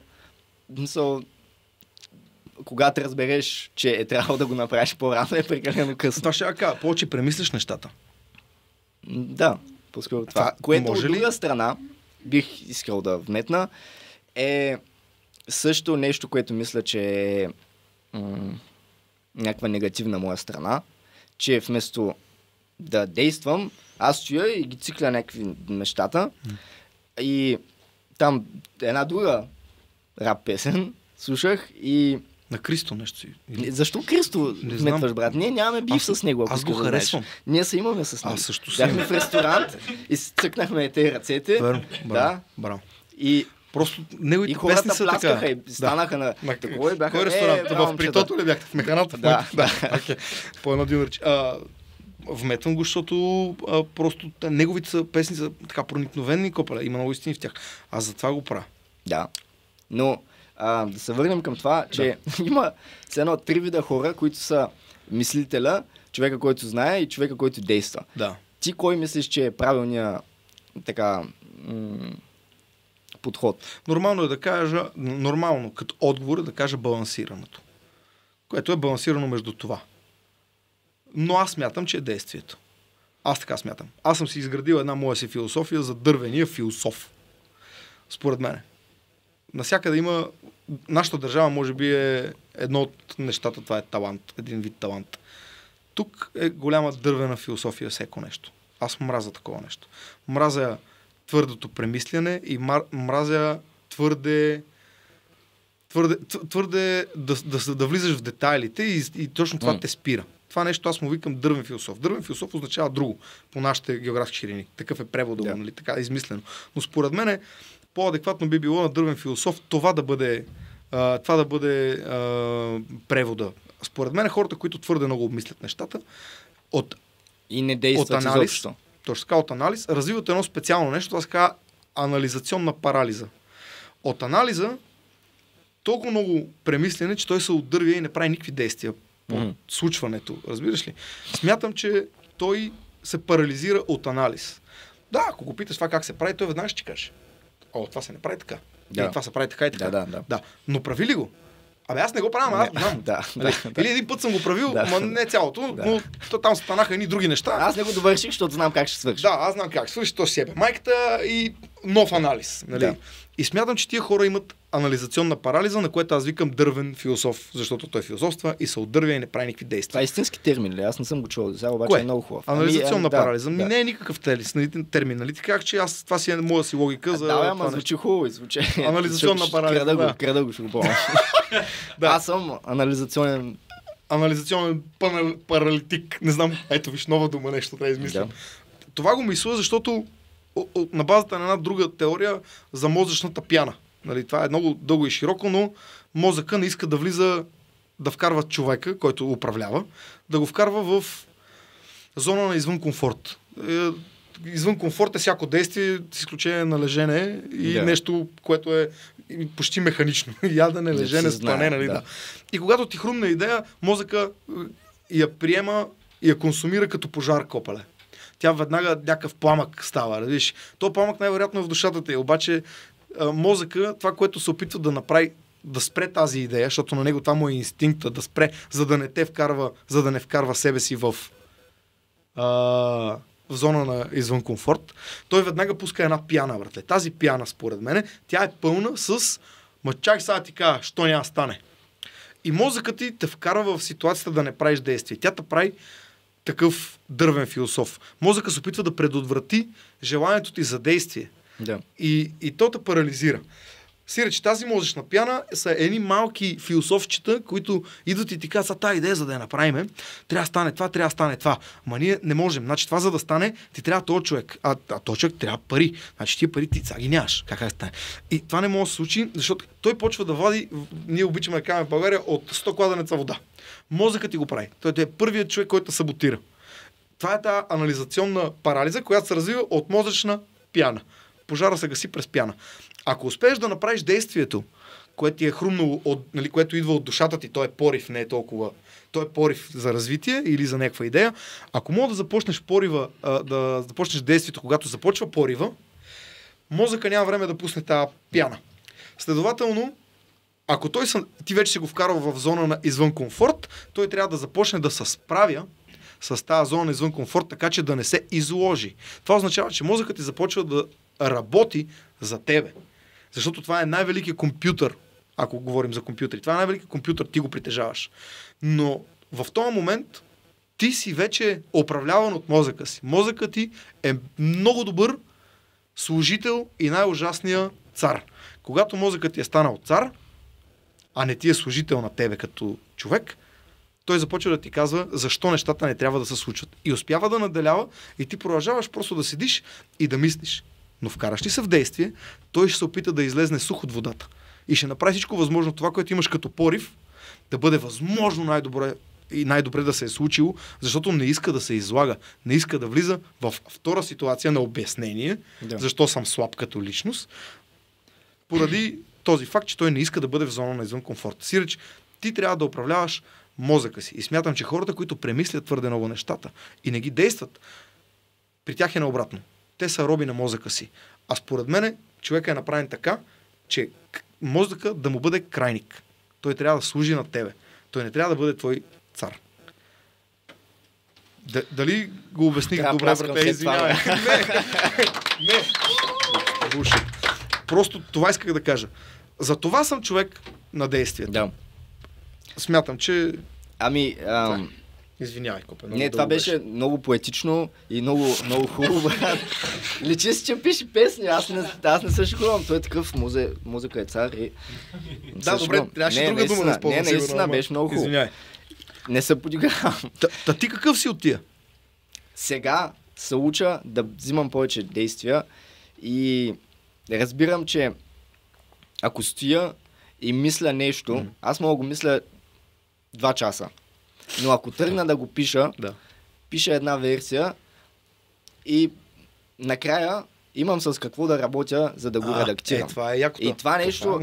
когато разбереш, че е трябвало да го направиш по-рано, е прекалено късно. Това ще я кажа, повече премислиш нещата. Да, по-скоро това. Което от друга страна, бих искал да вметна, е също нещо, което мисля, че е някаква негативна моя страна, че вместо да действам, аз стоя и ги цикля някакви нещата и там една друга рап песен слушах и... На Кристо нещо си. Защо Кристо вметваш, брат? Ние нямаме бив с него, ако аз го харесвам. Ние се имаме с него. Аз също си. Бяхме в ресторант и цъкнахме те ръцете. Браво. Браво. И просто неговите хората песни са пляскаха така. и станаха на такова и бяха... Кой ресторант? В Притото ли бяхте? В Механата? Да. Okay. По едно дюнерче. Вметвам го, защото просто неговите песни са така проникновени, Копале. Има много истини в тях. Аз затова го правя. Да. Но да се върнем към това, че има едно 3 вида хора, които са мислителя, човека, който знае и човека, който действа. Да. Ти кой мислиш, че е правилният така подход? Нормално е да кажа, като отговор е да кажа балансираното. Което е балансирано между това. Но аз смятам, че е действието. Аз така смятам. Аз съм си изградил една моя си философия за дървения философ. Според мен. Насякъде има... Нашата държава може би е едно от нещата, това е талант. Един вид талант. Тук е голяма дървена философия всеко нещо. Аз мразя такова нещо. Мразя твърдото премисляне и мразя твърде да влизаш в детайлите и точно това те спира. Това нещо аз му викам дървен философ. Дървен философ означава друго по нашите географски ширини. Такъв е преводът, нали? Така е измислено. Но според мен по-адекватно би било на дървен философ това да бъде превода. Според мен хората, които твърде много обмислят нещата, и не действат изобщо. Точно така, от анализ, развиват едно специално нещо, това се казва анализационна парализа. От анализа толкова много премислене, че той се отдървя и не прави никакви действия по случването. Разбираш ли? Смятам, че той се парализира от анализ. Да, ако го питаш това как се прави, той веднага ще ти каже. Това се не прави така. Да. Това се прави така и така. Да. Но прави ли го? Абе, аз не го правя, аз го знам. Или един път съм го правил, но не цялото, но там станаха едни други неща. Аз не го довърших, защото знам как ще свърши. Да, аз знам как свърши, то си ебе майката и нов анализ. Нали? Да. И смятам, че тия хора имат анализационна парализа, на което аз викам дървен философ, защото той философства и се отдървя и не прави никакви действия. Това е истински термин ли? Аз не съм го чувал, сега обаче е много хубав. Анализационна парализа. Не е никакъв термин, нали? Така че това си е моя си логика за... Да, ама звучи хубаво, звучи. Анализационна парализа. Крада го ще го помня. Аз съм анализационен паралитик. Не знам, ето виж нова дума, нещо трябва да измислям. Това го мисля, защото на базата на една друга теория за мозъчната пяна. Нали, това е много дълго и широко, но мозъка не иска да влиза, да вкарва човека, който управлява, да го вкарва в зона на извън комфорт. Извън комфорт е всяко действие, с изключение на лежене и нещо, което е почти механично. Ядене, лежене, спане. Нали, да. И когато ти хрумне идея, мозъка я приема и я консумира като пожар, Копале. тя веднага някакъв пламък става. Виж, то пламък най-вероятно е в душата ти, обаче мозъка, това, което се опитва да направи, да спре тази идея, защото на него това му е инстинкта да спре, за да не вкарва себе си в зона на извън комфорт, той веднага пуска една пяна, братле. Тази пяна, според мен, тя е пълна с чак сега ти кажа, що няма стане. И мозъкът ти те вкарва в ситуацията да не правиш действие. Тя те прави такъв дървен философ. Мозъкът се опитва да предотврати желанието ти за действие. Да. И то те парализира. Сиреч, тази мозъчна пяна са едни малки философчета, които идват и ти казват, тази идея, за да я направим, трябва да стане това, трябва да стане това. Ма ние не можем. Значи това, за да стане, ти трябва този човек. А този човек трябва пари. Значи тия пари ти сега ги нямаш. Как стане? И това не може да се случи, защото той почва да вади, ние обичаме да кажем в България, от 100 кладенеца вода. Мозъкът ти го прави. Той е първият човек, който саботира. Това е тази анализационна парализа, която се развива от мозъчна пяна. Пожара се гаси през пяна. Ако успееш да направиш действието, което ти е хрумнало, което идва от душата ти, то е порив, не е толкова. То е порив за развитие или за някаква идея. Ако мога да започнеш порива, да започнеш действието, когато започва порива, мозъка няма време да пусне тази пяна. Следователно, ако ти вече си го вкарал в зона на извън комфорт, той трябва да започне да се справя с тази зона на извън комфорт, така че да не се изложи. Това означава, че мозъкът ти започва да работи за тебе. Защото това е най-великият компютър, ако говорим за компютъри. Това е най-великият компютър, ти го притежаваш. Но в този момент ти си вече управляван от мозъка си. Мозъкът ти е много добър служител и най-ужасния цар. Когато мозъкът ти е станал цар, а не ти е служител на тебе като човек, той започва да ти казва защо нещата не трябва да се случват. И успява да наделява и ти продължаваш просто да седиш и да мислиш. Но вкараш ли се в действие, той ще се опита да излезне сух от водата. И ще направи всичко възможно това, което имаш като порив, да бъде възможно най-добре да се е случило, защото не иска да се излага. Не иска да влиза в втора ситуация на обяснение, защо съм слаб като личност, поради този факт, че той не иска да бъде в зона на извън комфорт. Сиреч, ти трябва да управляваш мозъка си. И смятам, че хората, които премислят твърде много нещата и не ги действат, при тях е наобратно. Те са роби на мозъка си. А според мене, човека е направен така, че мозъка да му бъде крайник. Той трябва да служи на тебе. Той не трябва да бъде твой цар. Дали го обясних добре, брате? Извинявай. Не. Просто това исках да кажа. За това съм човек на действието. Да. Смятам, че... Извинявай, Копе. Не, това беше много поетично и много хубаво. Личи си, че пише песни. Аз не се шокувам. Той е такъв музика е цар и... Да, добре, трябваше друга дума да използвам. Не, наистина беше много хубаво. Извинявай. Не се подигравам. Та ти какъв си от тия? Сега се уча да взимам повече действия и разбирам, че ако стоя и мисля нещо, аз мога да го мисля 2 часа. Но ако тръгна да го пиша, пиша една версия и накрая имам с какво да работя, за да го редактирам. Това е якото. И това нещо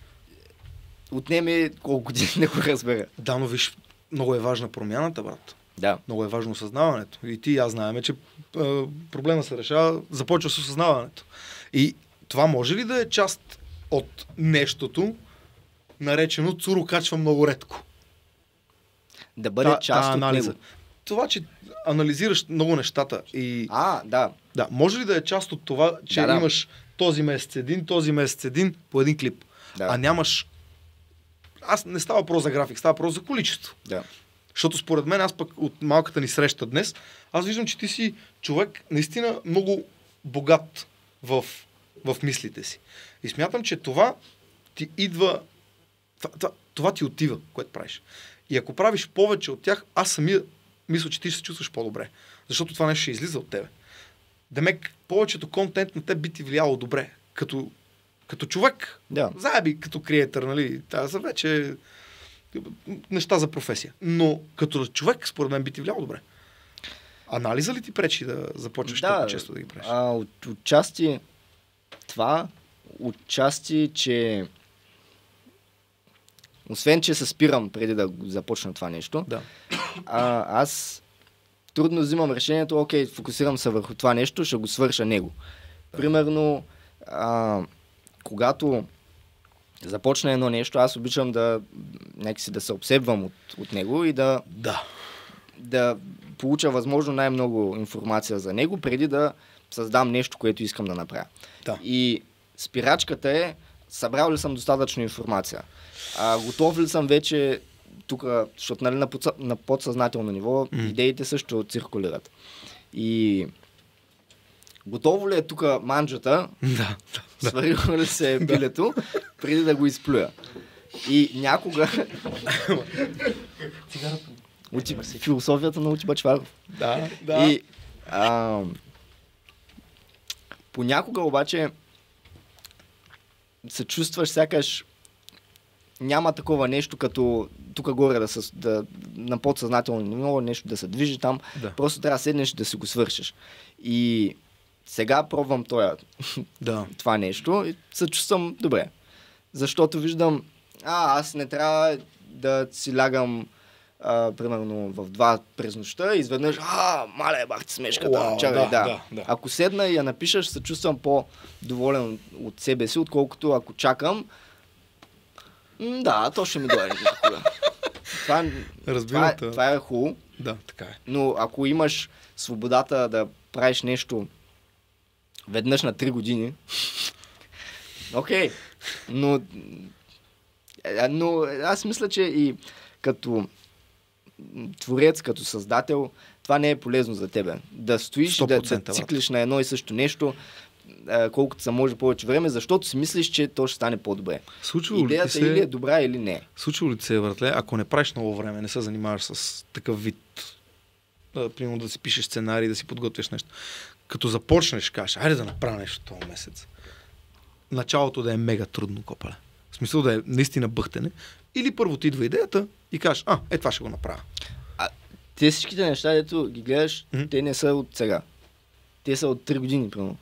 отнеме колко години не го разбера. Да, но виж, много е важна промяната, брат. Да. Много е важно осъзнаването. И ти и аз знаем, че проблема се решава, започва с осъзнаването. И това може ли да е част от нещото, наречено Цуро качва много редко? Да бъде част от него. Това, че анализираш много нещата и... Да. Да, може ли да е част от това, че имаш този месец един по един клип, а нямаш... Аз не става въпрос за график, става въпрос за количество. Да. Защото според мен, аз пък от малката ни среща днес, аз виждам, че ти си човек наистина много богат в мислите си. И смятам, че това ти идва... Това ти отива, което правиш. И ако правиш повече от тях, аз самия мисля, че ти ще се чувстваш по-добре. Защото това нещо ще излиза от тебе. Демек, повечето контент на теб би ти влияло добре. Като човек. Да. Заеби като креатор, нали? Това са вече неща за професия. Но като човек, според мен, би ти влияло добре. Анализа ли ти пречи да започваш толкова често да ги правиш? Отчасти това, отчасти, че освен, че се спирам преди да започна това нещо, аз трудно взимам решението, окей, фокусирам се върху това нещо, ще го свърша него. Примерно, когато започна едно нещо, аз обичам да се обсебвам от него и да получа възможно най-много информация за него, преди да създам нещо, което искам да направя. Да. И спирачката е, събрал ли съм достатъчно информация? Готов ли съм вече тук, защото нали, на подсъзнателно ниво идеите също циркулират. И готово ли е тук манджата, сварило ли се е билето, преди да го изплюя. И някога... Философията на Учи Бъчваров. Да. И понякога обаче се чувстваш сякаш няма такова нещо, като тук горе на подсъзнателно ниво нещо да се движи там. Да. Просто трябва да седнеш да си го свършиш. И сега пробвам това нещо и се чувствам добре. Защото виждам, аз не трябва да си лягам примерно в 2 през нощта и изведнъж, мале, бах ти смешката. Чакай, да. Ако седна и я напиша, ще се чувствам по-доволен от себе си, отколкото ако чакам, то ще ми дойде. Това е хубаво. Да, така е. Но ако имаш свободата да правиш нещо веднъж на 3 години, окей. Но аз мисля, че и като творец, като създател, това не е полезно за тебе. Да стоиш и да циклиш на едно и също нещо, колкото се може повече време, защото си мислиш, че то ще стане по-добре. Идеята или е добра, или не. Случва ли ти се, братле, ако не правиш много време, не се занимаваш с такъв вид, примерно да си пишеш сценарий, да си подготвяш нещо. Като започнеш, кажеш, айде да направя нещо този месец. Началото да е мега трудно, копале. В смисъл да е наистина бъхтене. Или първо ти идва идеята и кажеш, това ще го направя. Те всичките неща, дето ги гледаш, те не са от сега. Те са от 3 години, примерно.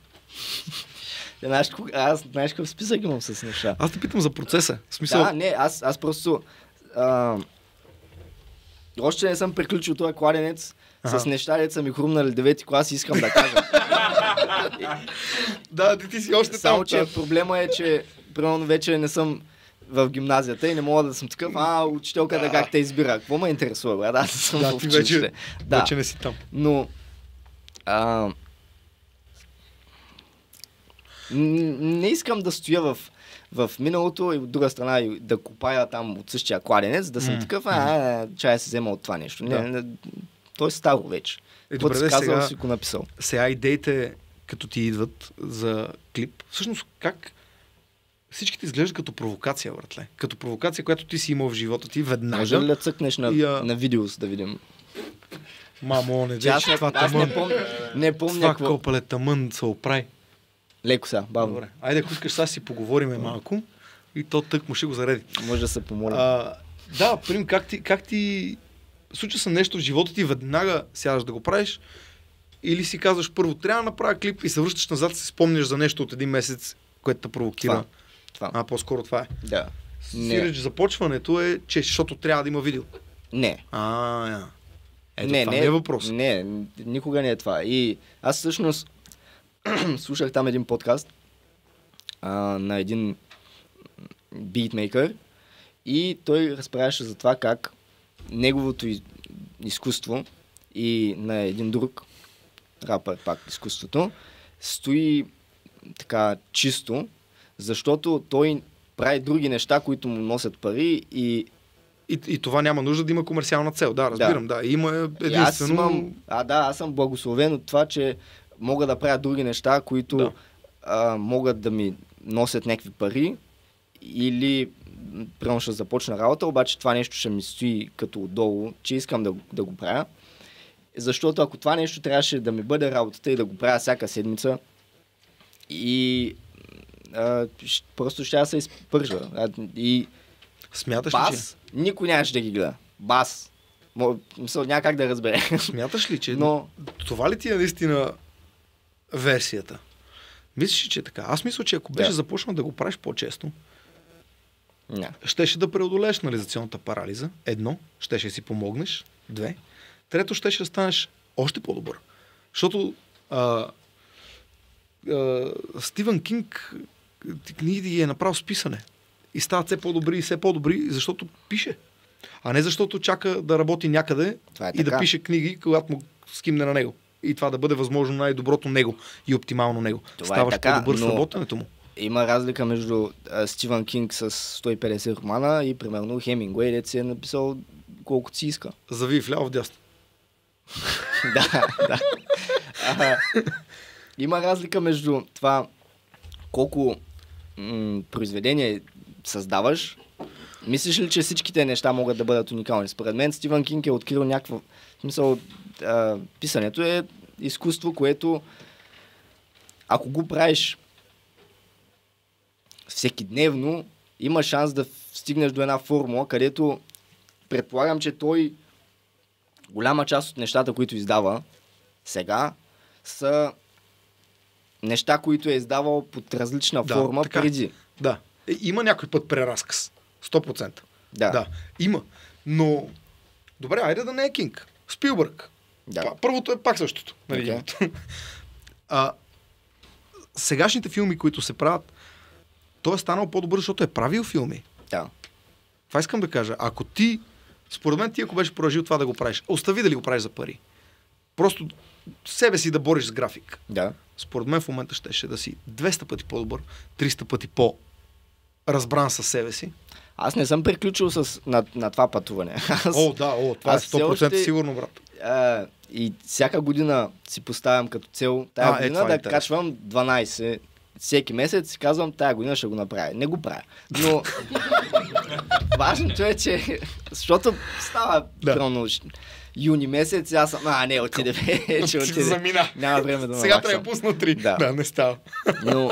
Аз знаеш какъв списък имам с неща. Аз те питам за процеса. В смисъл... Да, не, аз просто още не съм приключил този кладенец с неща, дето са ми хрумнали 9-ти клас и искам да кажа. Ти си още само, че проблема е, че примерно вече не съм в гимназията и не мога да съм такъв, учителката как те избира. Какво ме интересува, брат? Аз съм в училище. Вече не си там. Но не искам да стоя в миналото и от друга страна и да копая там от същия кладенец, да съм такъв, чая се взема от това нещо. Не, той е старо вече. Който си казал, си го написал. Сега идеите, като ти идват за клип, всъщност как всички ти изглеждат като провокация, братле. Като провокация, която ти си имал в живота ти веднага. Може ли да цъкнеш на видео, да видим? Мамо, не деш, това тъмън. Не помня това копале тъмън се оправи. Леко сега, бавно. Добре. Айде, ако искаш, сега си поговориме малко и то тък му ще го зареди. Може да се помоля. Да, примерно, как ти случва се нещо в живота ти, веднага сядаш да го правиш или си казваш първо трябва да направя клип и се връщаш назад и се спомняш за нещо от един месец, което те провокира. Това. По-скоро това е. Да. Сиреч започването е, че защото трябва да има видео. Не. Това не е въпрос. Не, никога не е това. И аз всъщност слушах там един подкаст на един битмейкър и той разправяше за това как неговото изкуство и на един друг рапър, пак изкуството, стои така чисто, защото той прави други неща, които му носят пари и това няма нужда да има комерциална цел. Да, разбирам, да. Има единствено... Аз съм благословен от това, че мога да правя други неща, които могат да ми носят някакви пари или примерно ще започна работа, обаче това нещо ще ми стои като отдолу, че искам да го правя. Защото ако това нещо трябваше да ми бъде работата и да го правя всяка седмица и просто ще се изпържа. И смяташ ли, бас, никой нямаше да ги гледа. Бас. Няма как да разбере. Смяташ ли, че това ли ти е наистина версията? Мислиш ли, че е така? Аз мисля, че ако беше започнал да го правиш по-често, щеше да преодолееш анализационната парализа. 1, щеше си помогнеш. 2, 3, щеше да станеш още по-добър. Защото Стивън Кинг книги ги е направил с писане. И стават все по-добри и все по-добри, защото пише. А не защото чака да работи някъде и да пише книги, когато му скимне на него. И това да бъде възможно най-доброто него и оптимално него. Това ставаш така, по-добър с работенето му. Има разлика между Стивън Кинг с 150 романа и примерно Хемингуей, дето си е написал колкото си иска. Зави вляво вдясно. Да. Има разлика между това колко произведения създаваш. Мислиш ли, че всичките неща могат да бъдат уникални? Според мен Стивън Кинг е открил някаква... смисъл, писането е изкуство, което ако го правиш всеки дневно, има шанс да стигнеш до една формула, където предполагам, че той голяма част от нещата, които издава сега, са неща, които е издавал под различна форма така, преди. Да. Има някой път преразказ. 100%. Да. Има. Но, добре, айде да не е Кинг. Спилбърг. Да. Първото е пак същото. Okay. Сегашните филми, които се правят, той е станал по-добър, защото е правил филми. Да. Това искам да кажа. Ако ти, според мен, ако беше продължил това да го правиш, остави да ли го правиш за пари. Просто себе си да бориш с график. Да. Според мен в момента щеше да си 200 пъти по-добър, 300 пъти по-разбран със себе си. Аз не съм приключил на това пътуване. Това е 100% сигурно, брат. И всяка година си поставям като цел тая година да качвам 12. Всеки месец си казвам, тая година ще го направя. Не го правя. Но важното е, че защото става трудно юни месец, аз съм, отиде. Замина. Няма време да сега трябва да пусна 3. Да, не става. Но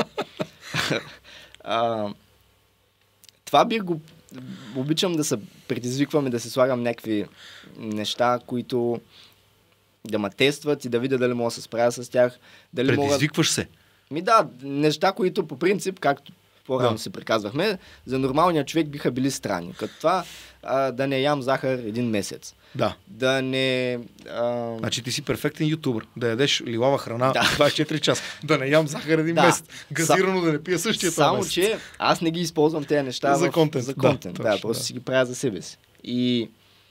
това обичам да се предизвиквам и да се слагам някакви неща, които да ме тестват и да видя дали мога да се справя с тях. Дали предизвикваш се? Неща, които по принцип, както по-рано си приказвахме, за нормалния човек биха били странни. Като това да не ям захар един месец. Да не... Значи ти си перфектен ютубър. Да ядеш лилава храна 24 часа. Да не ям захар един месец. Газирано да не пия същия това месец. Само, че аз не ги използвам тези неща за контент. За контент. Просто си ги правя за себе си. И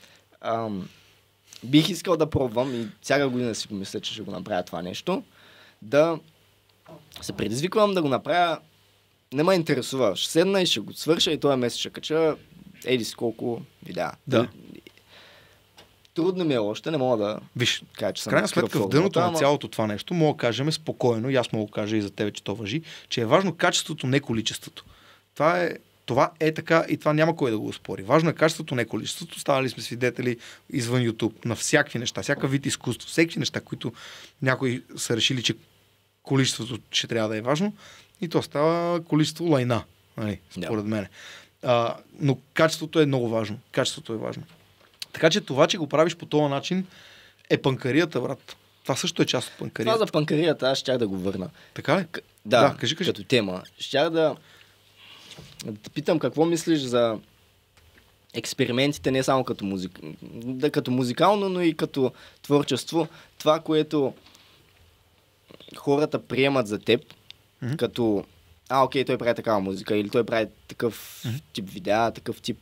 бих искал да пробвам и всяка година си помисля, че ще го направя това нещо. Да се предизвиквам да го направя. Не ме интересува. Ще седна и ще го свърша и този месец ще кача с колко видеа. Да. Трудно ми е още, не мога да кажа, че съм... В крайна сметка в дъното на цялото това нещо мога да кажем спокойно, и аз мога да кажа и за тебе, че то важи, че е важно качеството, не количеството. Това е така и това няма кой да го спори. Важно е качеството, не количеството. Ставали сме свидетели извън YouTube на всякакви неща, всяка вид изкуство, всеки неща, които някои са решили, че количеството ще трябва да е важно, и то става количество лайна, според мен. Но качеството е много важно. Качеството е важно. Така че това, че го правиш по този начин, е панкарията, брат. Това също е част от панкарията. Това за панкарията аз щях да го върна. Така ли? Да, кажи. Като тема. Щях да те питам какво мислиш за експериментите, не само като като музикално, но и като творчество. Това, което хората приемат за теб, като окей, той прави такава музика, или той прави такъв тип видеа, такъв тип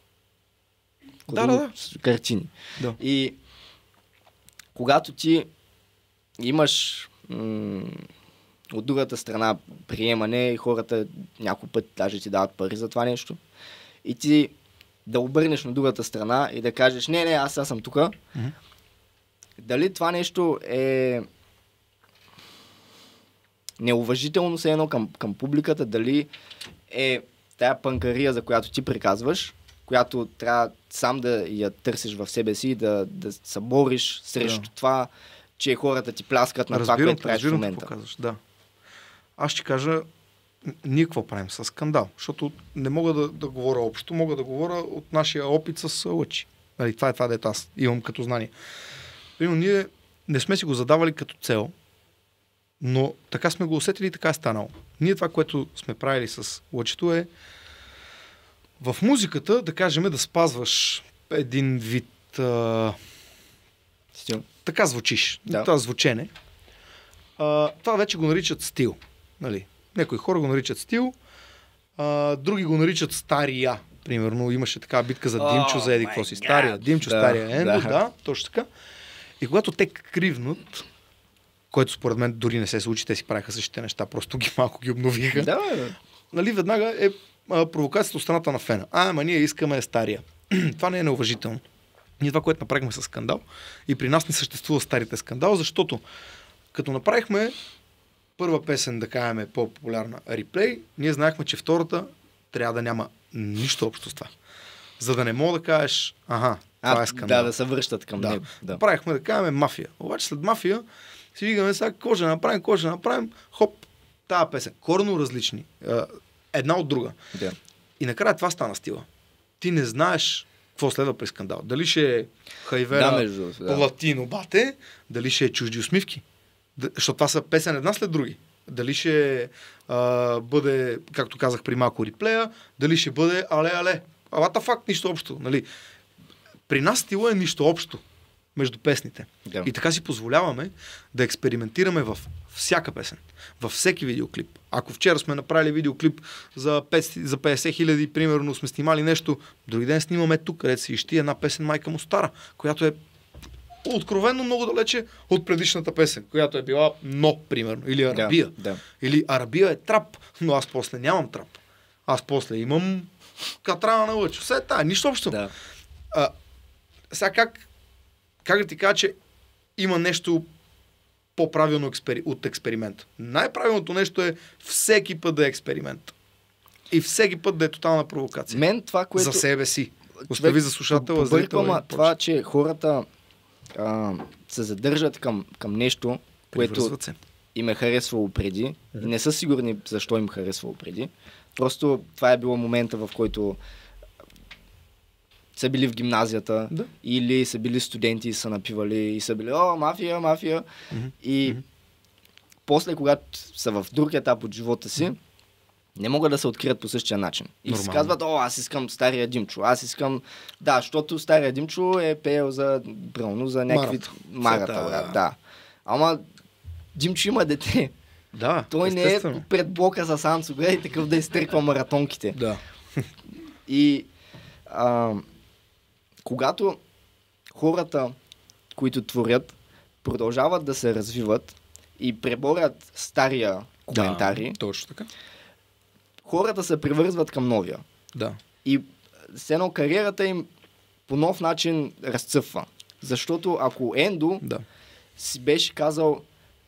картини. Да. И когато ти имаш от другата страна приемане и хората някой път даже ти дават пари за това нещо, и ти да обърнеш на другата страна и да кажеш, не, аз съм тука. Дали това нещо е неуважително се едно към публиката, дали е тая панкария, за която ти приказваш, която трябва сам да я търсиш в себе си, да се бориш срещу това, че хората ти пляскат на това, което правиш в момента. Да. Аз ще кажа, ние какво правим с скандал, защото не мога да говоря общо, мога да говоря от нашия опит с Лъчи. Това е това, дето аз имам като знание. Ние не сме си го задавали като цел, но така сме го усетили и така е станало. Ние това, което сме правили с Лъчето е в музиката, да кажем, да спазваш един вид Стил. Така звучиш. Да. Това звучене. Това вече го наричат стил. Нали? Някои хора го наричат стил, други го наричат стария. Примерно имаше така битка за Димчо, за еди какво си. Стария Димчо, стария Ендо, да, точно така. И когато те кривнат, което според мен дори не се случи, те си правиха същите неща, просто малко ги обновиха. Да. Нали, веднага е провокацията от страната на фена. Ама ние искаме стария. Това не е неуважително. Ние това, което направихме с скандал, и при нас не съществува старите скандал, защото като направихме първа песен, да кажем, по-популярна Replay, ние знаехме, че втората трябва да няма нищо общо с това. За да не мога да кажеш, това е скандал. Да се връщат към него. Да. Правихме да кажем Мафия. Обаче след Мафия си викаме сега, какво ще направим, хоп, тази песен. Коренно различни. Една от друга. Да. И накрая това стана стила. Ти не знаеш какво следва при скандал. Дали ще е хайвера, латино бате, дали ще е чужди усмивки. Защото това са песен една след други. Дали ще бъде, както казах при малко реплея, дали ще бъде але. What the fuck, нищо общо. Нали? При нас стила е нищо общо между песните. Да. И така си позволяваме да експериментираме във всяка песен, във всеки видеоклип. Ако вчера сме направили видеоклип за 50 хиляди, примерно сме снимали нещо, други ден снимаме тук, където си ищи една песен Майка му стара, която е откровенно много далече от предишната песен, която е била Но, примерно, или Арабия. Да. Или Арабия е трап, но аз после нямам трап. Аз после имам катрана на лъч. Все тая, нищо общо. Да. Сега как да ти кажа, че има нещо по-правилно от експеримент. Най-правилното нещо е всеки път да е експеримент. И всеки път да е тотална провокация. Мен това, което... За себе си. Остави за слушател, зрител. Това, че хората се задържат към нещо, което им е харесвало преди и не са сигурни защо им харесвало преди. Просто това е било момента, в който са били в гимназията или са били студенти и са напивали и са били мафия. И после, когато са в друг етап от живота си, не могат да се открият по същия начин. И си казват, аз искам стария Димчо. Аз искам... Да, защото стария Димчо е пеел за някакви марата. Да. Ама Димчо има дете. Да, той не е пред блока за Санцо и такъв да изтърква маратонките. Да. И когато хората, които творят, продължават да се развиват и преборят стария коментари, точно така. Хората се привързват към новия. Да. И с едно кариерата им по нов начин разцъфва. Защото ако Ендо си беше казал,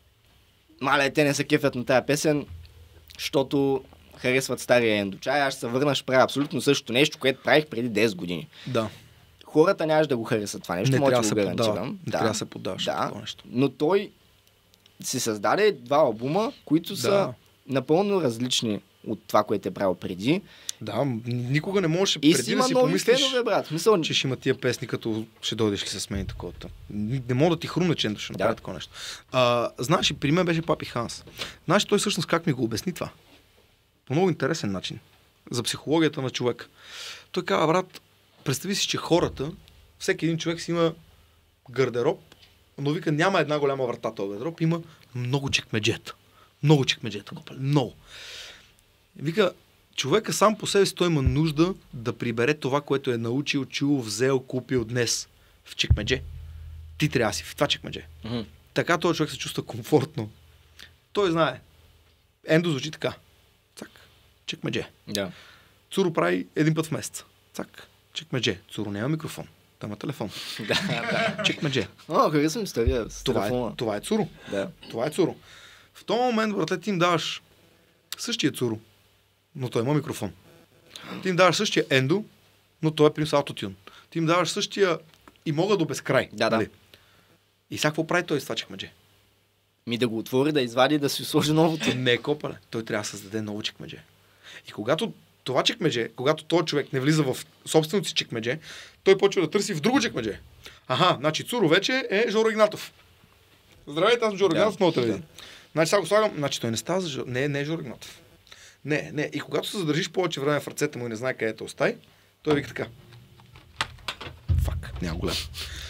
те не се кефят на тая песен, защото харесват стария Ендо. Аз ще се върна, ще правя абсолютно същото нещо, което правих преди 10 години. Да. Хората нямаш да го харесат това нещо, може да го гарантирам. Не трябва да се поддаваш това нещо. Но той си създаде 2 албума, които са напълно различни от това, което е правил преди. Да, никога не можеш преди да си помислиш, фенове, брат. че ще има тия песни, като ще дойдеш ли с мен и такова. Не мога да ти хрумна, че ще направи такова нещо. Знаеш, и при мен беше Папи Ханс. Знаеш, той всъщност как ми го обясни това? По много интересен начин. За психологията на човека. Той казва, брат, представи си, че хората, всеки един човек си има гардероб, но вика, няма една голяма врата този гардероб, има много чекмеджета. Много чекмеджета, много. Вика, човека сам по себе си той има нужда да прибере това, което е научил, чул, взел, купил днес в чекмедже. Ти трябва си в това чекмедже. Така този човек се чувства комфортно. Той знае. Ендо звучи така. Цак, чекмедже. Да. Цуро прави един път в месеца. Цак, чекмедже. Цуро няма микрофон. Той има телефон. Да. Чекмедже. Харесвам стария с телефона. Това е Цуро. Да. Това е Цуро. В този момент, брате, ти им даваш същия Цуро, но той има микрофон. Ти им даваш същия Ендо, но той е принос автотюн. Ти им даваш същия и мога до безкрай. Да. И сега какво прави той с това чекмедже? Да го отвори, да извади, да си сложи новото. Не, копале. Той трябва да създаде ново чекмедже. И когато това чекмедже, когато този човек не влиза в собственото си чекмедже, той почва да търси в друго чекмедже. Значи Цуро вече е Жоро Игнатов. Здравейте, аз съм Жоро Игнатов, много телевизия. Значи сега го слагам, значи той не става за Жоро. Не е Жоро Игнатов. Не. И когато се задържиш повече време в ръцете му и не знае къде те остави, той вика така. Фак, няма голям.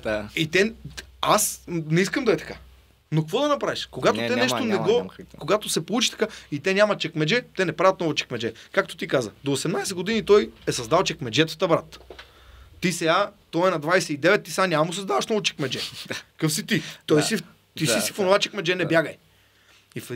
Да. И аз не искам да е така. Но какво да направиш? Когато те нещо когато се получи така и те нямат чекмедже, те не правят ново чекмедже. Както ти каза, до 18 години той е създал чекмеджетата, брат. Ти сега, той е на 29, ти сега няма му създаваш ново чекмедже. Къв си ти? Ти си в онова чекмедже, не бягай. И в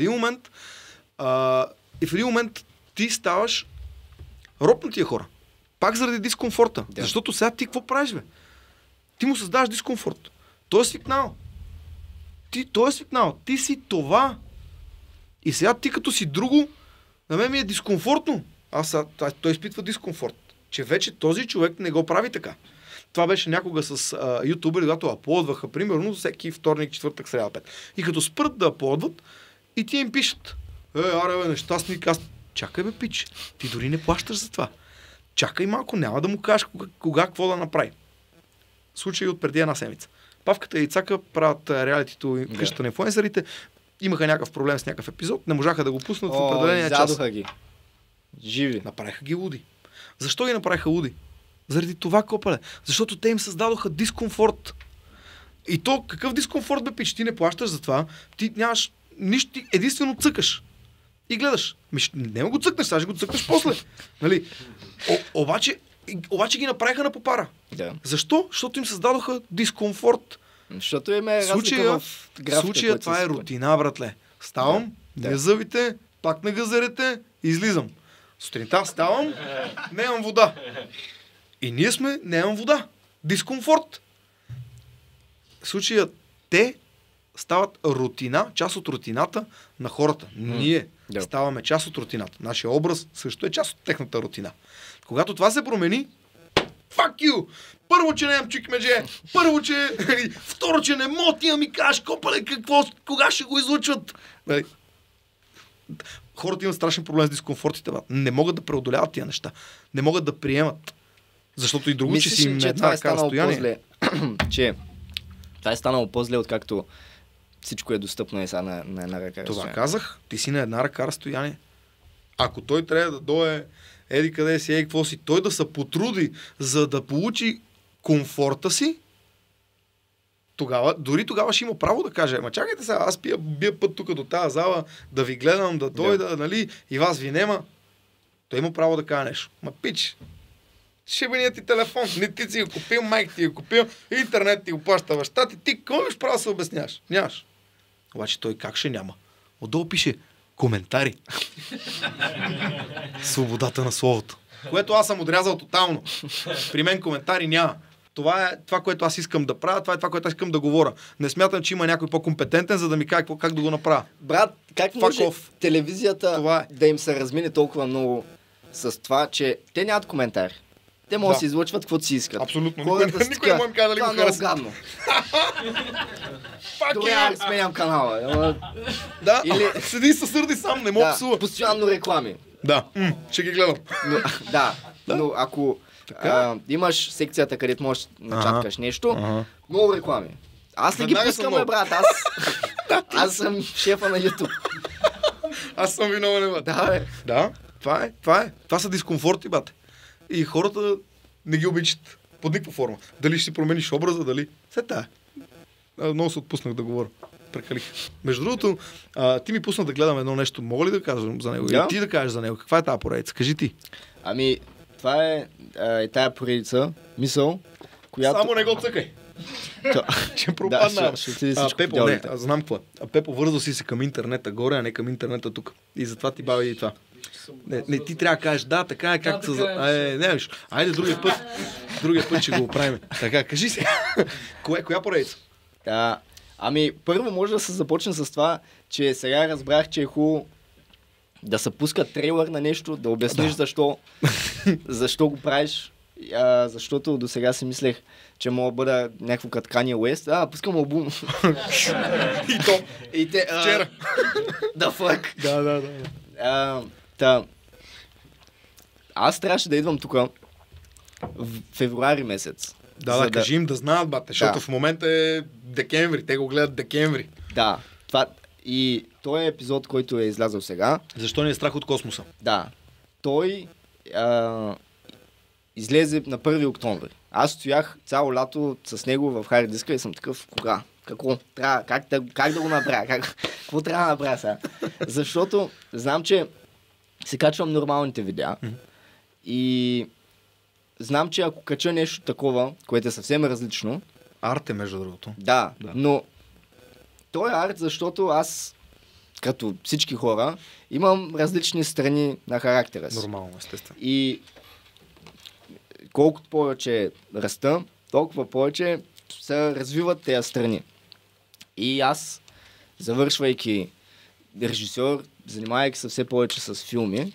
един момент ти ставаш роб на тия хора. Пак заради дискомфорта. Да. Защото сега ти какво правиш, бе? Ти му създаваш дискомфорт. Той е свикнал. Той е свикнал. Ти си това. И сега ти като си друго, на мен ми е дискомфортно. Той изпитва дискомфорт. Че вече този човек не го прави така. Това беше някога с ютубери, когато аплодваха, примерно, всеки вторник, четвъртък, сряда, пет. И като спрат да аплодват, и ти им пишат: аре бе, нещастник, чакай бе, пич, ти дори не плащаш за това. Чакай малко, няма да му кажеш кога какво да направи. Случай от преди една седмица. Павката и Ицака правят реалитито и къщата на инфлуенсърите. Имаха някакъв проблем с някакъв епизод, не можаха да го пуснат в определения час. Задуха ги. Живи. Направиха ги луди. Защо ги направиха луди? Заради това, копале. Защото те им създадоха дискомфорт. И то какъв дискомфорт, бе, пич? Ти не плащаш за това, ти нямаш нищо, ти единствено цъкаш. И гледаш. Не го цъкнеш, сега ще го цъкнеш после. Нали? Обаче ги направиха на попара. Да. Защо? Защото им създадоха дискомфорт. Защото им е разлика в графика. Случая това е рутина, братле. Ставам, не зъбите, пак на газарете, излизам. Сутринта ставам, нямам вода. И ние сме, нямам вода. Дискомфорт. В случая те стават рутина, част от рутината на хората. Ние ставаме част от рутината. Нашия образ също е част от техната рутина. Когато това се промени, fuck you! Първо, че нямам чикмедже, второ, че не мога ти да ми кажеш, копале, кога ще го излучват? Хората имат страшен проблем с дискомфортите. Не могат да преодоляват тия неща. Не могат да приемат. Защото и друго, че си им една ръка разстояние. Че това е станало по-зле, откакто всичко е достъпно и сега на една ръка разстояние. Това казах, ти си на една ръка разстояние. Ако той трябва да дойде еди къде си, какво си, той да се потруди, за да получи комфорта си, дори тогава ще има право да каже: ама чакайте сега, аз бия път тук до тази зала, да ви гледам, да дойда, нали, и вас ви нема. Той има право да каже нещо. Ма пич, шибеният ти телефон, не ти си го купил, майк ти го купил, интернет ти го плаща баща ти какво имаш право да се обясняваш? Нямаш. Обаче той как ще няма? Отдолу пише коментари. Свободата на словото. Което аз съм отрязал тотално. При мен коментари няма. Това е това, което аз искам да правя, това е това, което аз искам да говоря. Не смятам, че има някой по-компетентен, за да ми каже как да го направя. Брат, как може телевизията да им се размине толкова много с това, че те нямат коментари. Те могат да се излъчват каквото си искат. Абсолютно. Никой не може да ли го харесва. Това е много гадно. Добре, сменям канала. Да, седи и се сърди сам, не мога псува. Постоянно реклами. Да, ще ги гледам. Но ако имаш секцията, където можеш да чаткаш нещо, много реклами. Аз не ги пускам, брат. Аз съм шефа на YouTube. Аз съм виновен, бе. Да, това е. Това са дискомфорти, бате. И хората не ги обичат под никаква форма. Дали ще си промениш образа, дали... Много се отпуснах да говоря. Прекалих. Между другото, ти ми пусна да гледам едно нещо. Мога ли да кажа за него? Или ти да кажеш за него? Каква е тази поредица? Кажи ти. Ами, това е тая поредица, мисъл, която... Само не го цъкай. Че пропадна. Пепо, не, аз знам какво. Пепо, вързал си се към интернета горе, а не към интернета тук. И затова ти бави и това. Не, ти трябва да кажеш, така е както... Не, виж, айде другия път ще го оправим. Така, кажи се. Коя поредица? Ами, първо може да се започне с това, че сега разбрах, че е хубаво да се пуска трейлър на нещо, да обясниш защо го правиш. Защото до сега си мислех, че мога да бъда някакво като Kanye West. Пускам албум. И те... Вчера. Да, fuck. Да. Аз трябваше да идвам тук в февруари месец. Кажи им да знаят, бате, защото в момента е декември. Те го гледат декември. Да. И той е епизод, който е излязъл сега. Защо не е страх от космоса? Да. Той излезе на 1 октомври. Аз стоях цяло лято с него в хард диска и съм такъв, кога? Какво? Трябва, как да го направя? Какво трябва да направя сега? Защото знам, че се качвам нормалните видеа и знам, че ако кача нещо такова, което е съвсем различно... Арт е, между другото. Да, но той е арт, защото аз, като всички хора, имам различни страни на характера си. Нормално, естествено. И колкото повече раста, толкова повече се развиват тези страни. И аз, завършвайки режисьор, занимавайки се все повече с филми,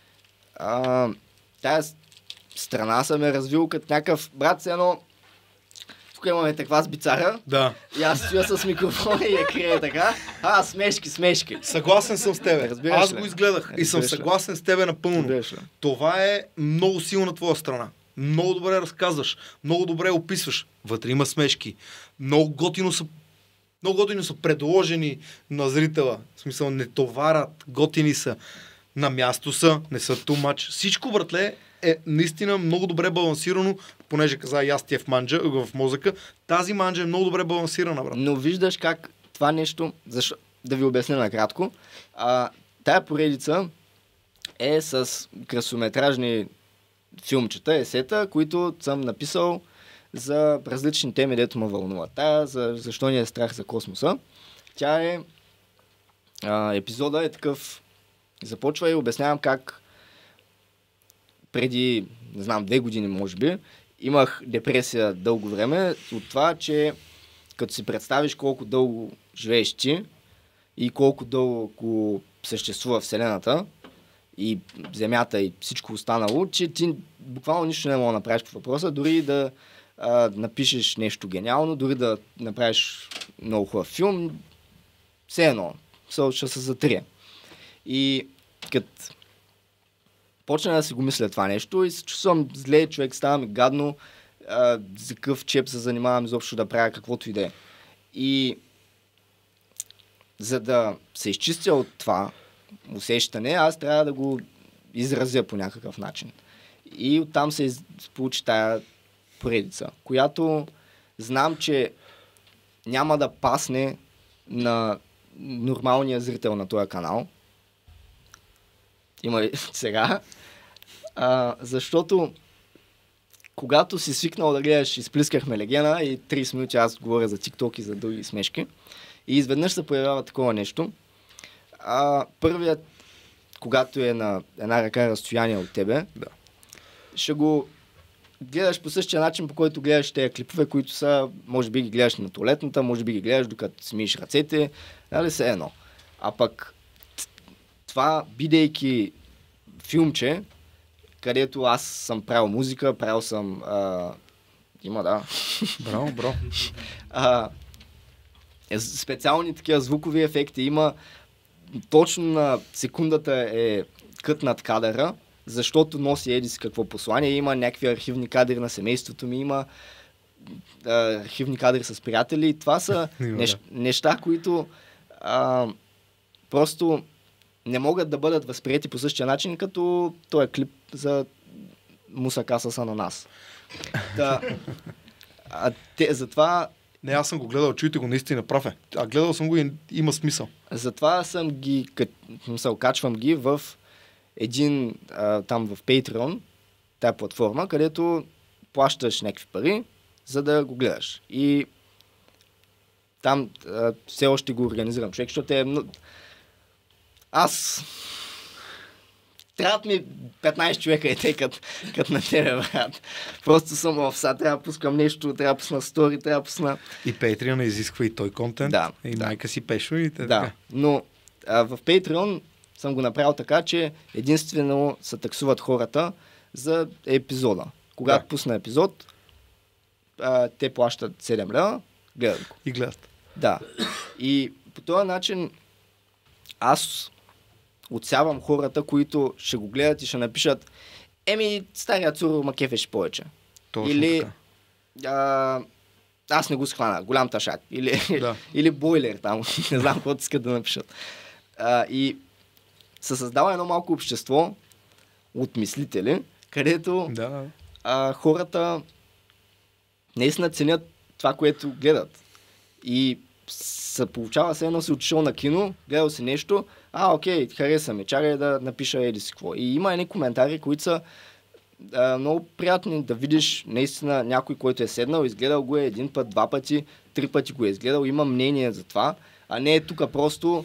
тая страна съм е развил като някакъв брат, едно тук имаме таква сбицара. Да. И аз стоя с микрофона и я крия така. Смешки. Съгласен съм с тебе. Разбираш Аз ли? го изгледах и съм съгласен с тебе напълно. Това е много силна твоя страна. Много добре разказваш, много добре описваш. Вътре има смешки. Много готино са предложени на зрителя. В смисъл, не товарят, готини са. На място са, не са too much. Всичко, братле, е наистина много добре балансирано, понеже каза и аз ти е в манджа, в мозъка. Тази манджа е много добре балансирана, брат. Но виждаш как това нещо, да ви обясня накратко, тая поредица е с късометражни филмчета, есета, които съм написал за различни теми, дето ме вълнуват. Тая, защо ни е страх за космоса. Тя е... епизода е такъв... Започва и обяснявам как преди, не знам, 2 години, може би, имах депресия дълго време от това, че като си представиш колко дълго живееш ти и колко дълго съществува Вселената и Земята и всичко останало, че ти буквално нищо не мога да направиш по въпроса, дори да напишеш нещо гениално, дори да направиш много хубав филм, все едно, ще се затрие. И като почна да си го мисля това нещо и се чувствам зле, човек става ми гадно, за какъв чеп се занимавам изобщо да правя каквото и да е. И за да се изчистя от това усещане, аз трябва да го изразя по някакъв начин. И оттам се получи тая поредица, която знам, че няма да пасне на нормалния зрител на този канал. Има сега. Защото когато си свикнал да гледаш изплискахме легена и 30 минути аз говоря за TikTok и за други смешки и изведнъж се появява такова нещо. Първият, когато е на една ръка разстояние от тебе, ще го гледаш по същия начин, по който гледаш тези клипове, които са, може би ги гледаш на туалетната, може би ги гледаш докато си миеш ръцете, нали се едно. А пък това, бидейки филмче, където аз съм правил музика, правил съм... има, да. Браво. Специални такива звукови ефекти има. Точно на секундата е кътнат кадъра, защото носи еди си какво послание. Има някакви архивни кадри на семейството ми, има архивни кадри с приятели. Това са неща, които просто не могат да бъдат възприети по същия начин, като този клип за Мусакаса с ананас. Затова... Не, аз съм го гледал, чуйте го, наистина прав е. Гледал съм го и има смисъл. Затова съм ги, качвам ги в един, там в Patreon, тая платформа, където плащаш някакви пари, за да го гледаш. И там все още го организирам, човек, защото аз... Трябват ми 15 човека и те като на тебе, брат. Просто съм в сега, трябва да пускам нещо, трябва да пусна стори, трябва да пусна... И Patreon изисква и той контент, и майка си Пешо и така. Но в Patreon съм го направил така, че единствено се таксуват хората за епизода. Когато пусна епизод, те плащат 7 лева, гледат го. И гледат. Да. И по този начин аз отсявам хората, които ще го гледат и ще напишат стария Цуро ма кефеше повече. Точно или така. Аз не го схвана, голям ташак. Или бойлер там, не знам какво искат да напишат. И се създава едно малко общество от мислители, където хората наистина ценят това, което гледат. И се получава се едно си отишъл на кино, гледал си нещо, окей, хареса ми, чакай да напиша еди си какво. И има едни коментари, които са много приятни да видиш наистина някой, който е седнал, изгледал го е един път, 2 пъти, 3 пъти го е изгледал, има мнение за това, а не е тук просто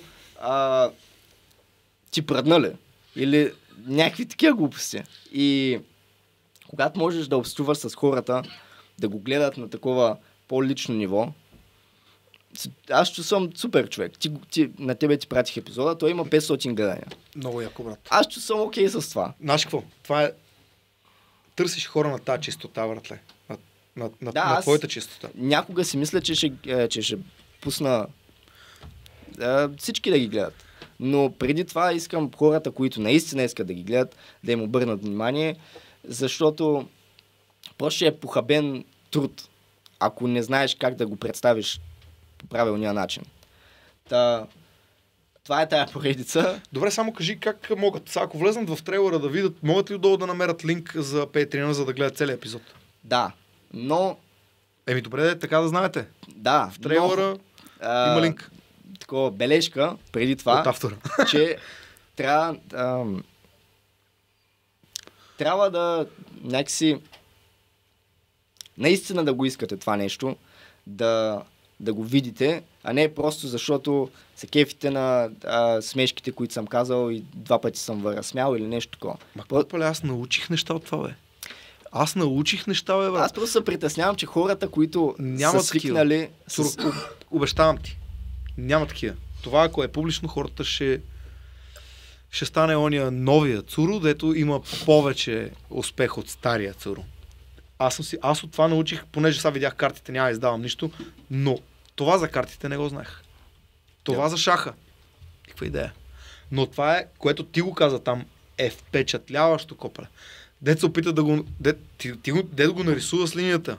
ти пръднали. Или някакви такива глупости. И когато можеш да общуваш с хората, да го гледат на такова по-лично ниво, аз чувствам супер човек. На тебе ти пратих епизода, той има 500 гледания. Много яко, брат. Аз чувствам окей с това. Знаеш какво? Това е... Търсиш хора на тази чистота, братле. На твоята чистота. Някога си мисля, че ще пусна всички да ги гледат. Но преди това искам хората, които наистина искат да ги гледат, да им обърнат внимание, защото просто е похабен труд, ако не знаеш как да го представиш по правилния начин. Това е тая поредица. Добре, само кажи как могат. Сега, ако влезнат в трейлера да видят, могат ли долу да намерят линк за Patreon, за да гледат целият епизод? Да, но... Добре, така да знаете. Да. В трейлера има линк. Такова бележка преди това, от автора, че трябва да някакси наистина да го искате това нещо, да го видите, а не просто защото се кефите на смешките, които съм казал и 2 пъти съм разсмял или нещо такова. Аз научих неща от това, бе. Аз научих неща, бе, брат. Аз просто се притеснявам, че хората, които са свикнали... Обещавам ти. Няма такива. Това, ако е публично, хората ще стане ония новия Цуро, дето има повече успех от стария Цуро. Аз от това научих, понеже сега видях картите, няма издавам нищо, но това за картите не го знаех. Това за шаха. Каква идея? Но това е, което ти го каза там, е впечатляващо, копале. Дето се опита да го... Дето го нарисува с линията.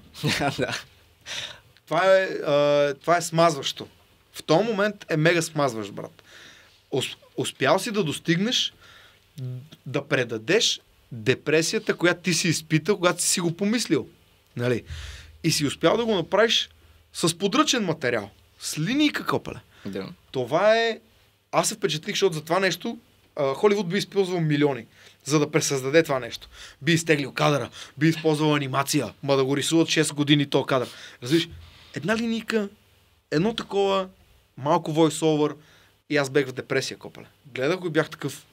Това е смазващо. В този момент е мега смазващ, брат. Успял си да достигнеш да предадеш депресията, която ти си изпитал, когато си го помислил. Нали? И си успял да го направиш с подръчен материал. С линийка, копале. Да. Това е... Аз се впечатлих, защото за това нещо Холивуд би използвал милиони, за да пресъздаде това нещо. Би изтеглил кадъра, би използвал анимация, да го рисуват 6 години то кадър. Разбираш, една линийка, едно такова, малко voice-over и аз бех в депресия, копале. Гледах го и бях такъв...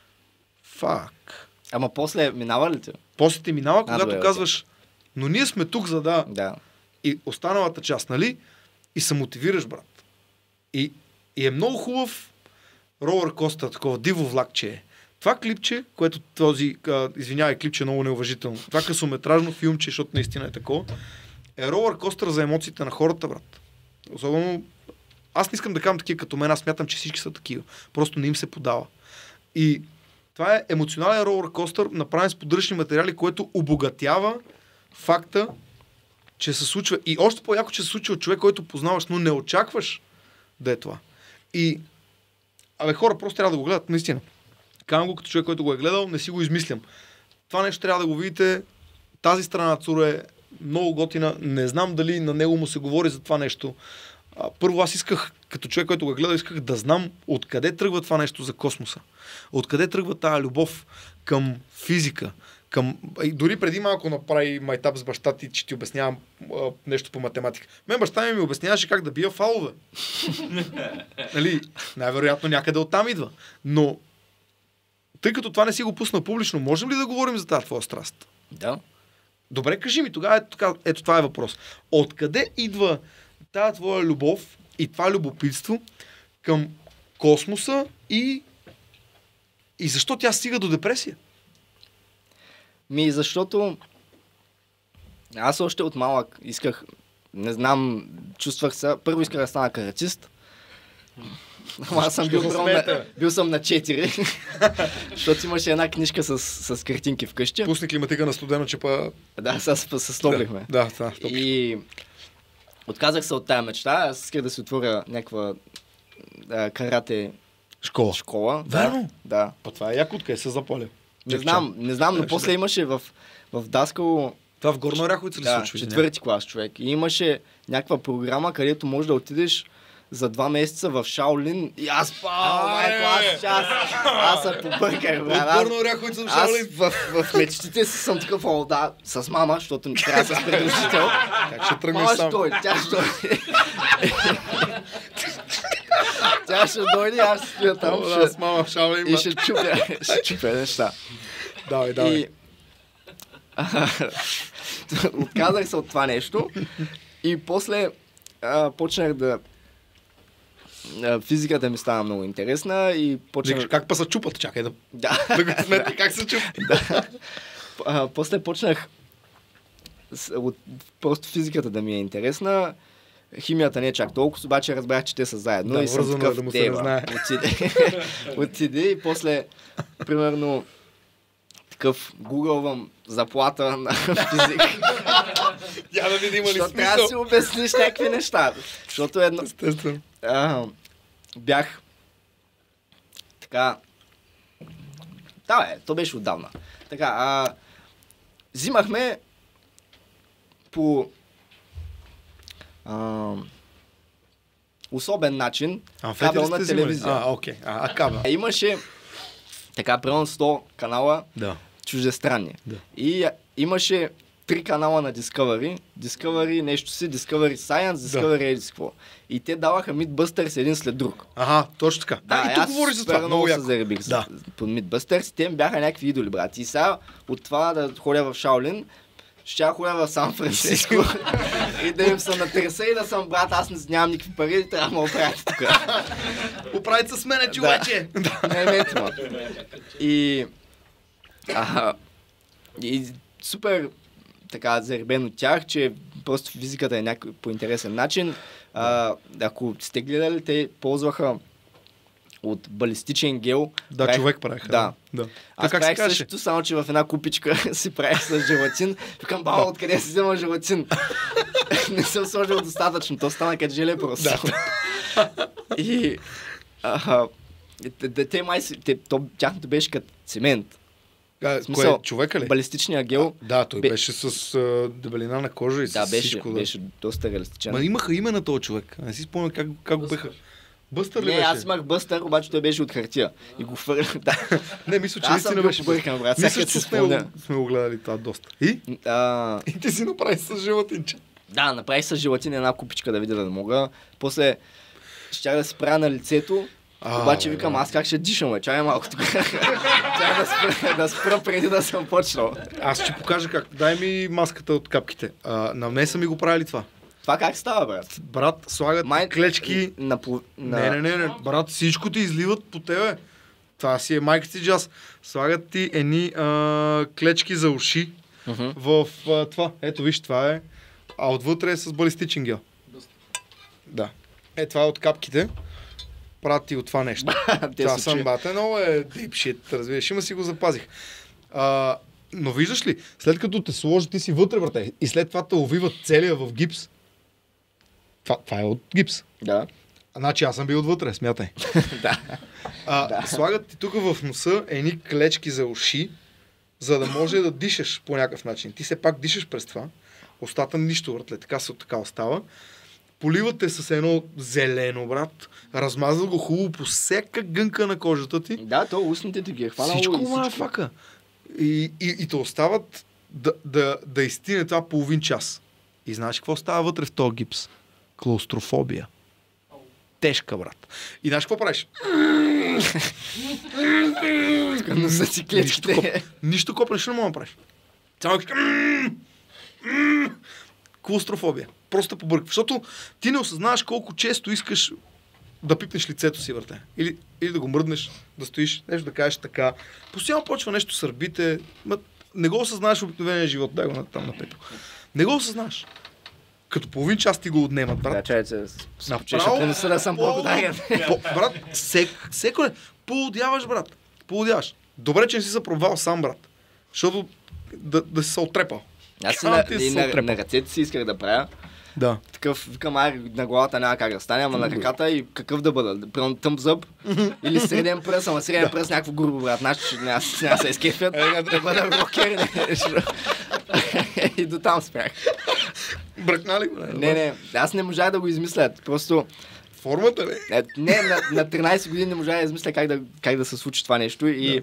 Фак. Ама после минава ли те? После ти минава, когато казваш, но ние сме тук, за да... И останалата част, нали? И се мотивираш, брат. И е много хубав ролър костър, такова диво влакче е. Това клипче, което извинявай, клипче е много неуважително. Това късометражно филмче, защото наистина е такова, е ролър костър за емоциите на хората, брат. Особено, аз не искам да казвам такива като мен, аз смятам, че всички са такива. Просто не им се подава. И това е емоционален ролър костър, направен с подръчни материали, което обогатява факта, че се случва. И още по-яко, че се случва от човек, който познаваш, но не очакваш да е това. И хора просто трябва да го гледат, наистина. Казвам го като човек, който го е гледал, не си го измислям. Това нещо трябва да го видите. Тази страна на Цуро е много готина. Не знам дали на него му се говори за това нещо. Първо аз исках, като човек, който го е гледал, исках да знам откъде тръгва това нещо за космоса. Откъде тръгва тази любов към физика. Дори преди малко направи майтап с баща ти, че ти обяснявам нещо по математика. Мен баща ми обясняваше как да бия фалове. Нали, най-вероятно някъде оттам идва. Но тъй като това не си го пуснал публично, можем ли да говорим за тази твоя страст? Да. Добре, кажи ми тогава, ето това е въпрос. Откъде идва тази твоя любов и това любопитство към космоса и защо тя стига до депресия? Защото аз още от малък исках, не знам, чувствах се, първо исках да стана каратист. Аз съм бил съм на 4, защото имаше една книжка с картинки вкъщи. Пусни климатика на студено, че па... Да, се стоплихме. Да, и отказах се от тая мечта, аз исках да си отворя някаква карате школа. Верно? Да. Па това е яко, откъде се запалил. Не знам, но после имаше в Даскало Това в Горна Оряховица ли се Да, случва? четвърти клас човек. И имаше някаква програма, където можеш да отидеш за 2 месеца в Шаолин и аз се побърках. От Горна Оряховица в Шаолин. Аз в мечтите си съм такъв, да, с мама, защото трябва с придружител. Как ще тръгнеш сам? Тя ще дойде. Тя ще дойде, аз ще стоя там. С мама в Шаолин. И ще чупя неща. Давай. Отказах се от това нещо и после почнах да... физиката ми стана много интересна и почнах... Как па се чупат? Чакай да го сметни как се чупат. После почнах просто физиката да ми е интересна. Химията не е чак толкова, обаче разбрах, че те са заедно. Да, и съм такъв, да му се не знае. Отиде и после, примерно, такъв гугълвам заплата на физик. Я да видим има ли Защото смисъл. трябва да си обясниш някакви неща. Защото едно... Естествено. Бях така... Да, то беше отдавна. Така, взимахме по особен начин кабелна телевизия. Окей. Кабел. Имаше така, примерно 100 канала чуждестранни. Да. И имаше 3 канала на Discovery. Discovery нещо си, Discovery Science, Discovery Edis. И те даваха Mythbusters един след друг. Точно така. Да, и тук говориш за това. Много се яко. заребих по Mythbusters. Те ми бяха някакви идоли, брат. И сега от това да ходя в Шаолин, ще ходя в Сан Франциско и да им се натреса и да съм, брат, аз нямам никакви пари, трябва да ме оправите тук. Оправите с мене, човече! Не, И супер така заребен от тях, че просто физиката е някакъв по интересен начин. Ако сте гледали, те ползваха от балистичен гел. Да, човек правеха. Да. Аз как правих се каже? същото, само че в една купичка си правих с желатин. Викам, откъде си взема желатин? Не съм сложил достатъчно, то стана като желе просто. И те май тяхното беше като цемент. Кое е човека ли? Балистичният гел. Да, той беше с дебелина на кожа и с всичко. Да, беше доста реалистичен. Ма имаха име на този човек. Не си спомням как го беха. Бъстър ли не, беше? аз имах Бъстър, обаче той беше от хартия. И го хвърлях. Не, мисля, че наистина беше побъркан, брат. Мисля, че сме го гледали това доста. И ти си направи с желатинче. Да, направих с желатин една купичка да видя да мога. После щях да си правя на лицето. Обаче викам, аз как ще дишам, чакай малко тук. да спра преди да съм почнал. Аз ще покажа как. Дай ми маската от капките. На мен са ми го правили това. Това как става, брат? Брат, слагат клечки. Не. Брат, всичко ти изливат по тебе. Това си е майка си джаз. Слагат ти едни клечки за уши в това. Ето виж, това е. А отвътре е с балистичен гел. Да. Това е от капките. Прати от това нещо. Това съм бате, много е deep shit, разбираш. Има си го запазих. Но виждаш ли, след като те сложи, ти си вътре, брате, и след това те увиват целия в гипс. Това е от гипс. Да. Значи аз съм бил отвътре, смятай. Слагат ти тук в носа едни клечки за уши, за да може да дишаш по някакъв начин. Ти все пак дишаш през това. Остата нищо, братле, така остава. Поливате с едно зелено, брат. Размазва го хубаво по всяка гънка на кожата ти. Да, то устните ти ги е хванало. Всичко мафака. И те остават да изтине това половин час. И знаеш какво става вътре в този гипс? Клаустрофобия. Тежка, брат. И знаеш какво правиш? Носа си клечките. Нищо копнеш не мога да правиш. Само клаустрофобия. Просто побъркваш. Защото ти не осъзнаваш колко често искаш да пипнеш лицето си, върте. Или да го мръднеш, да стоиш, нещо да кажеш така. Постоянно почва нещо сърбите. Не го осъзнаваш в обикновения живот. Дай го там на пепел. Не го осъзнаваш. Като половин час ти го отнемат, брат. Да, чайце, направо да съм благодарен. Брат, всеко не. Поудяваш, брат. Поудяваш. Добре, че не си се пробвал сам, брат. Защото да си се отрепал. Аз на ръцете си исках да правя. Да. Такъв, викам, на главата няма как да стане, ама на ръката и какъв да бъда. Примерно тъмп зъб или среден пръст, ама среден пръст някакво грубо, брат. Значи няма се изкефят. Да бъда рокер. И до там спрях. Бръкна ли го? Не, аз не можах да го измисля. Просто... Формата ли? Не, на 13 години не можах да измисля как да се случи това нещо. И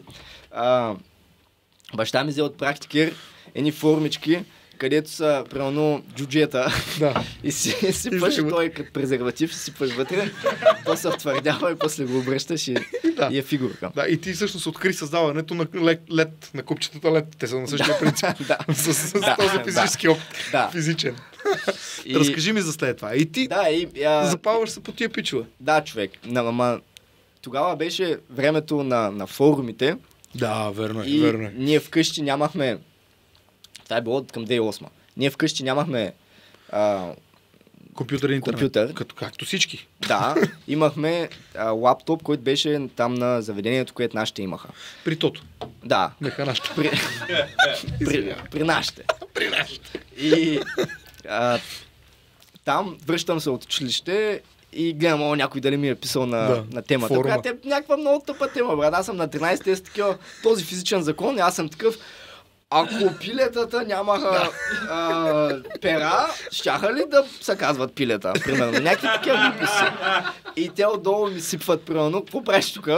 баща ми взе от практикер едни формички, където са, примерно, джуджета. Да. И сипваш той като презерватив, сипваш вътре, то се втвърдява и после го обръщаш и е фигурка. Да, и ти всъщност откри създаването на лед, на купчетата лед. Те са на същия принцип. С този физически опит. Физичен. Разкажи ми за след това. И ти запалваш се по тия пичове. Да, човек. Тогава беше времето на форумите. Да, верно е. И ние вкъщи нямахме... Това е било към 2008. Ние вкъщи нямахме компютър. Както всички. Да, имахме лаптоп, който беше там на заведението, което нашите имаха. При Тото. Да. Нека нашите. При нашите. И там връщам се от училище и гледам някой дали ми е писал на темата. Която е някаква много тъпа тема, брат. Аз съм на 13, те са такива, този физичен закон и аз съм такъв. Ако пилетата нямаха пера, щяха ли да се казват пилета? Примерно, някакви такива глупости. И те отдолу ми сипват, примерно, какво правиш тука?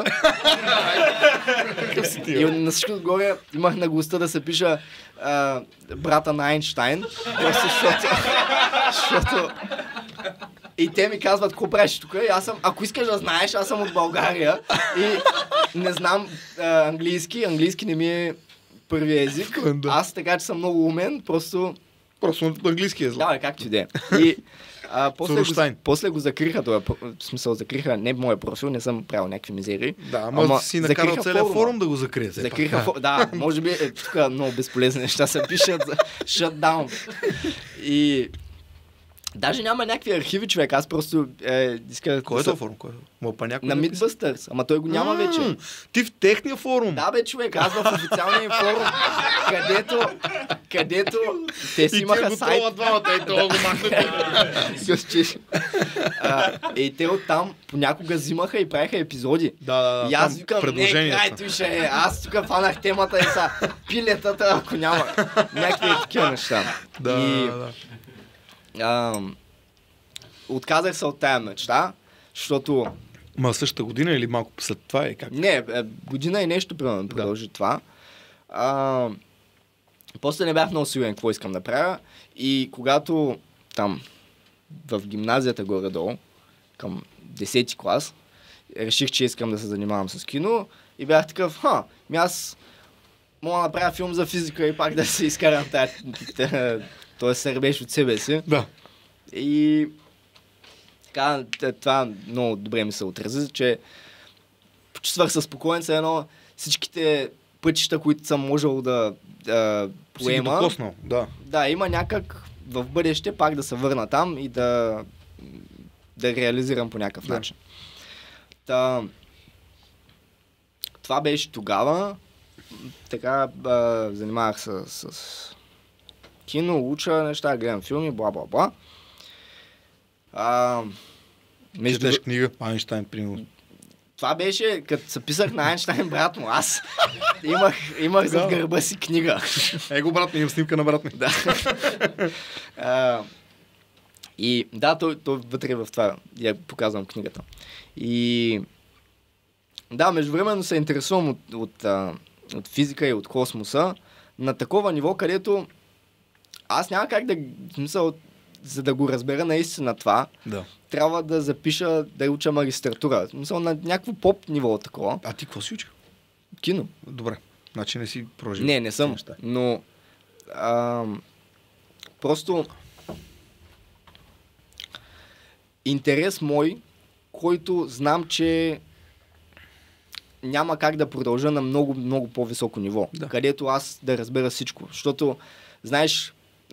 И на всичко отгоре имах наглостта да се пиша брата на Айнщайн, защото и те ми казват, какво правиш тук? И аз съм, ако искаш да знаеш, аз съм от България и не знам английски не ми е първи език. Аз така, че съм много умен, просто английски е зло. Да, както и да е. И после го закриха, в смисъл закриха, не моя профил, не съм правил някакви мизери. Да, ама си накарал целият форум да го закрие. Закриха форум, да, може би тук много безполезни неща се пишат за shutdown. И даже няма някакви архиви, човек, аз просто исках... Кой е този форум? На Mythbusters, ама той го няма вече. Ти в техния форум? Да бе, човек, аз в официалния форум, където те си имаха сайт. И те оттам понякога взимаха и правиха епизоди. Да, и аз викам, аз тук фанах темата и са пилетата, ако няма някакви такива неща. Отказах се от тая мечта, защото... Ма същата година или малко след това е как? Не, година и нещо примерно продължи това. После не бях много сигурен какво искам да правя и когато там в гимназията горе-долу, към 10-ти клас, реших, че искам да се занимавам с кино и бях такъв, аз мога да направя филм за физика и пак да се изкарам този сърбеж от себе си. Да. И така, това много добре ми се отрази, че почувствах се спокоен, едно всичките пътища, които съм можел да поема. Си ги докоснал, да. Да, има някак в бъдеще пак да се върна там и да реализирам по някакъв начин. Това беше тогава. Така занимавах се с кино, уча неща, гледам филми, бла-бла-бла. Четеш книга, Айнщайн, примерно. Това беше, като се писах на Айнщайн, брат му, аз имах зад гърба си книга. Его, брат ми, имам снимка на брат ми. Да. И да, той вътре в това, я показвам книгата. И да, междувременно се интересувам от физика и от космоса на такова ниво, където аз няма как за да го разбера наистина това, трябва да запиша, да уча магистратура. Мисля, на някакво поп ниво такова. А ти какво си учил? Кино. Добре. Значи не си прожил. Не съм. Но просто интерес мой, който знам, че няма как да продължа на много, много по-високо ниво. Да. Където аз да разбера всичко. Защото, знаеш,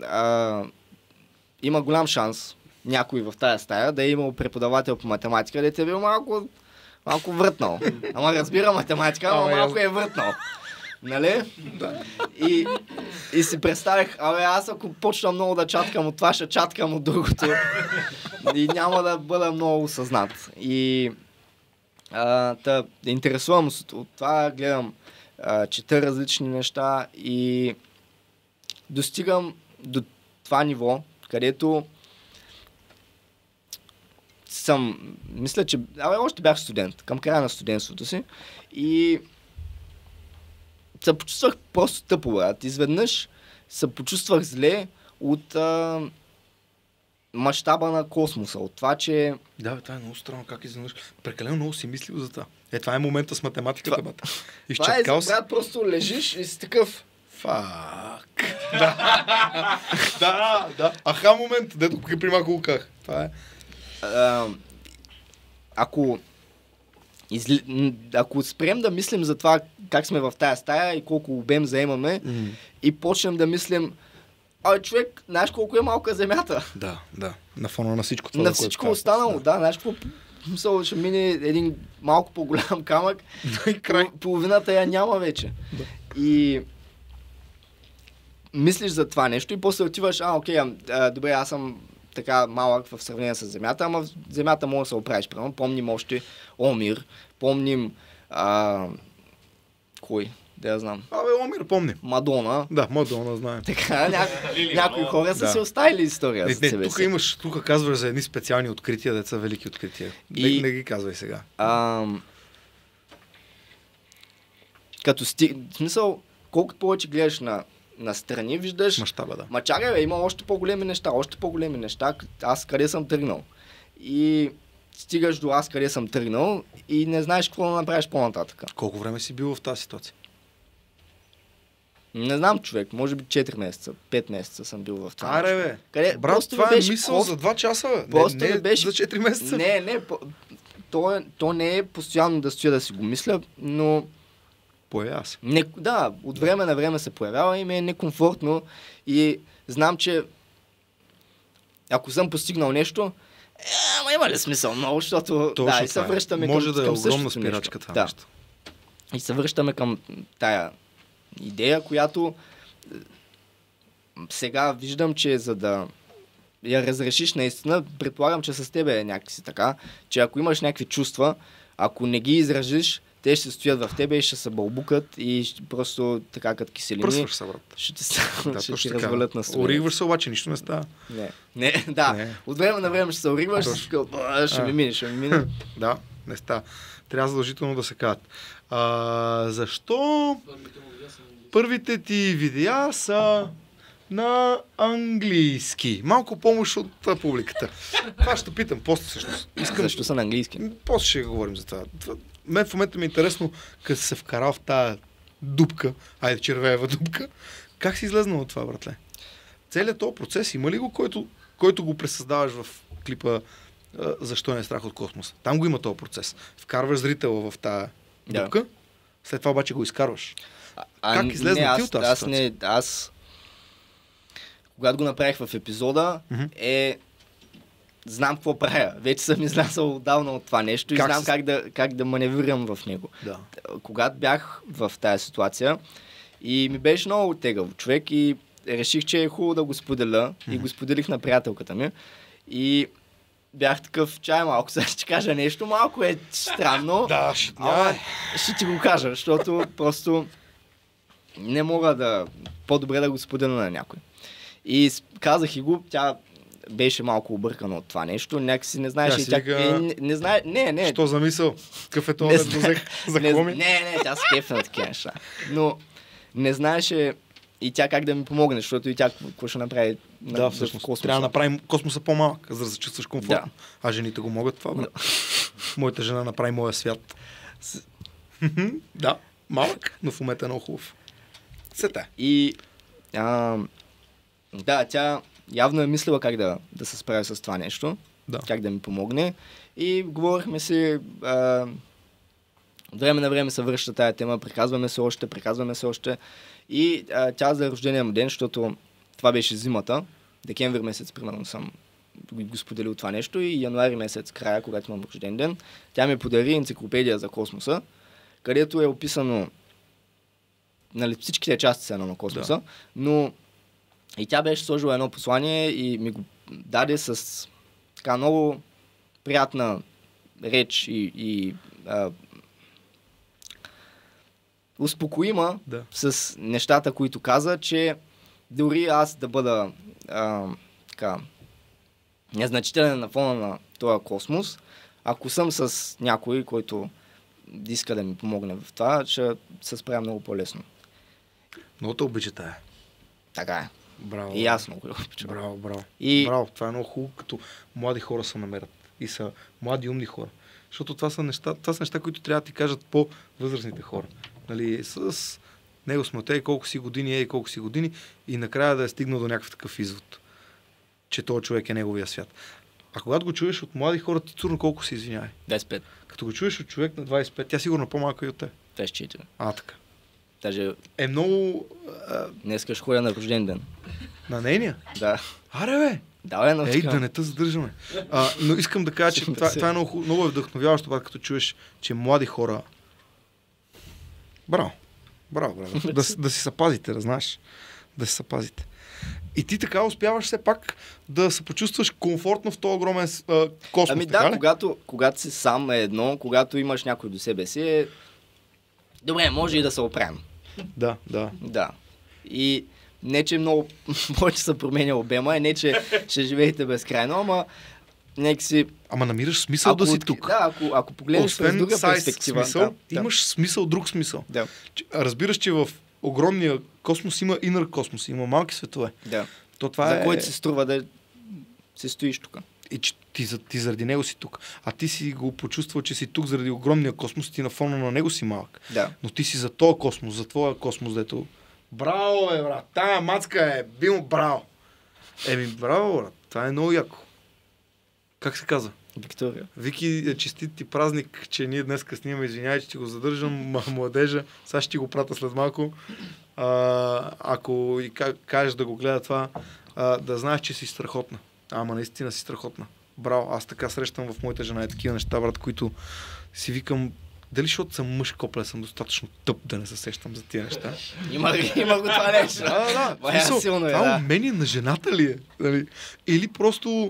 има голям шанс някой в тая стая да е имал преподавател по математика, да е бил малко въртнал. Ама разбира математика, ама малко е въртнал. Нали? Да. И си представих, аз ако почна много да чаткам от това, ще чаткам от другото. И няма да бъда много осъзнат. И интересувам се от това, гледам, чета различни неща и достигам до това ниво, където мисля, че още бях студент, към края на студентството си и се почувствах просто тъпо, брат. Изведнъж се почувствах зле от мащаба на космоса, от това, че... Да, това е много странно, как изведнъж. Прекалено много си мислил за това. Това е момента с математиката, бата. Изчеркал си. Брат, просто лежиш и си такъв... Фак. Да. Аха момент, дето при малко го казах. Това е. Ако спрем да мислим за това как сме в тая стая и колко обем заемаме и почнем да мислим, човек, знаеш колко е малка земята? Да. На фона на всичко това. На всичко останало, да. Знаеш какво? Мисля, ще мине един малко по-голям камък, половината я няма вече. Да. И мислиш за това нещо и после отиваш, добре, аз съм така малък в сравнение с Земята, ама в Земята може да се оправиш. Помним още Омир, помним кой? Да я знам. Омир помним. Мадона. Да, Мадона знаем. Така, някои хора са си оставили история за себе си. Тук казваш за едни специални открития, деца велики открития. Не ги казвай сега. В смисъл, колкото повече гледаш на страни, виждаш... Мащаба, да. Чакай, има още по-големи неща. Аз къде съм тръгнал. И стигаш до аз къде съм тръгнал и не знаеш какво да направиш по-нататък. Колко време си бил в тази ситуация? Не знам, човек. Може би 4 месеца, 5 месеца съм бил в това. Аре, бе. Брат, това е мисъл за 2 часа, бе. Просто не беше... за 4 месеца. Не. То не е постоянно да стоя да си го мисля, но... Появява се. Да, от време на време се появява и ми е некомфортно и знам, че ако съм постигнал нещо, има ли смисъл много, защото и се връщаме може към да е огромна спирачка това нещо. И се връщаме към тая идея, която сега виждам, че за да я разрешиш наистина, предполагам, че с тебе е някакси така, че ако имаш някакви чувства, ако не ги изразиш, те ще стоят в тебе и ще се бълбукат и просто така като киселини. Пръсваш се, брат. Ще ти развалят настроението. Оригваш се, обаче нищо не става. Не. От време на време ще се оригваш, ще ми мине. Да, не става. Трябва задължително да се казват. Защо първите ти видеа са на английски? Малко помощ от публиката. Това ще питам, после всъщност. Защо са на английски? После ще говорим за това. Мен в момента ми е интересно, като се вкарал в тая дупка, червеева дупка, как си излезнал от това, братле? Целият този процес, има ли го, който го пресъздаваш в клипа Защо не е страх от космоса? Там го има този процес. Вкарваш зрителя в тая дупка, след това обаче го изкарваш. Как излезна ти от тази ситуация? Аз когато го направих в епизода, знам какво правя. Вече съм излязъл отдавна от това нещо и знам как да маневрирам в него. Да. Когато бях в тази ситуация и ми беше много тегаво човек и реших, че е хубаво да го споделя и го споделих на приятелката ми и бях такъв, чай малко, сега ще ти кажа нещо, малко е странно. Да, ще ти го кажа, защото просто не мога по-добре да го споделя на някой. И казах и го, тя беше малко объркана от това нещо, някакси не знаеше. Не знае. Не. Що за мисъл? Какъв е това взех? За какво ми? Не, тя се кефа на такива неща. Но не знаеше и тя как да ми помогне, защото и тя какво ще направи в космоса. Трябва да направим космоса по-малък, за да се чувстваш комфортно. А жените го могат това, бе. Моята жена направи моя свят. Да, малък, но в момента е много хубав. Сета. И тя явно е мислила как да се справя с това нещо, как да ми помогне. И говорихме си, от време на време се връща тая тема, приказваме се още. И тя за рождения му ден, защото това беше зимата, декември месец, примерно съм го споделил това нещо и януари месец, края, когато имам рожден ден, тя ми подари енциклопедия за космоса, където е описано всичките части са на космоса, но и тя беше сложила едно послание и ми го даде с така много приятна реч и успокоима с нещата, които каза, че дори аз да бъда така, незначителен на фона на този космос, ако съм с някой, който иска да ми помогне в това, ще се справя много по-лесно. Много те обича тая. Така е. Браво. И аз много го обичам. Браво, браво. И... Браво, това е много хубаво, като млади хора се намерят. И са млади умни хора. Защото това са неща, които трябва да ти кажат по-възрастните хора. Нали, с него сме от колко си години и накрая да е стигнал до някакъв такъв извод, че този човек е неговия свят. А когато го чуеш от млади хора, ти цурно колко си, извинявай. 25. Като го чуеш от човек на 25, тя сигурно по-малка и от те. 24. Така. Даже Е много... днеска ще ходя на рожден ден. На нейния? Да. Аре бе! Да, но Ей, да не те задържаме. Но искам да кажа, че това е много вдъхновяващо, това, като чуеш, че млади хора... Браво. Да си съпазите, да знаеш. Да си съпазите. И ти така успяваш все пак да се почувстваш комфортно в този огромен космос. Ами да, когато си сам е едно, когато имаш някой до себе си, е... Добре, може и да се оправим. Да. Да. И не, че много повече се променя обема, не, че ще живеете безкрайно, ама нека си... Ама намираш смисъл да си тук. Да, ако погледнеш през друга перспектива. Смисъл, имаш смисъл, друг смисъл. Да. Разбираш, че в огромния космос има инър космос, има малки светове. Да. За който се струва да се стоиш тук. И че ти заради него си тук. А ти си го почувствал, че си тук заради огромния космос, ти на фона на него си малък. Да. Но ти си за този космос, за твоя космос, дето... Браво, брат! Тая мацка е бил браво! Браво, брат! Това е много яко. Как се казва? Виктория. Вики, честит ти празник, че ние днес снимаме, извинявай, че ти го задържам, младежа. Сега ще ти го прата след малко. Ако и кажеш да го гледа това, да знаеш, че си страхотна. Ама наистина си страхотна. Браво, аз така срещам в моята жена и такива неща, брат, които си викам, дали защото съм мъж, копле, съм достатъчно тъп да не се сещам за тия неща. Има го това нещо. Да. Силно е, това умение на жената ли е? Нали? Или просто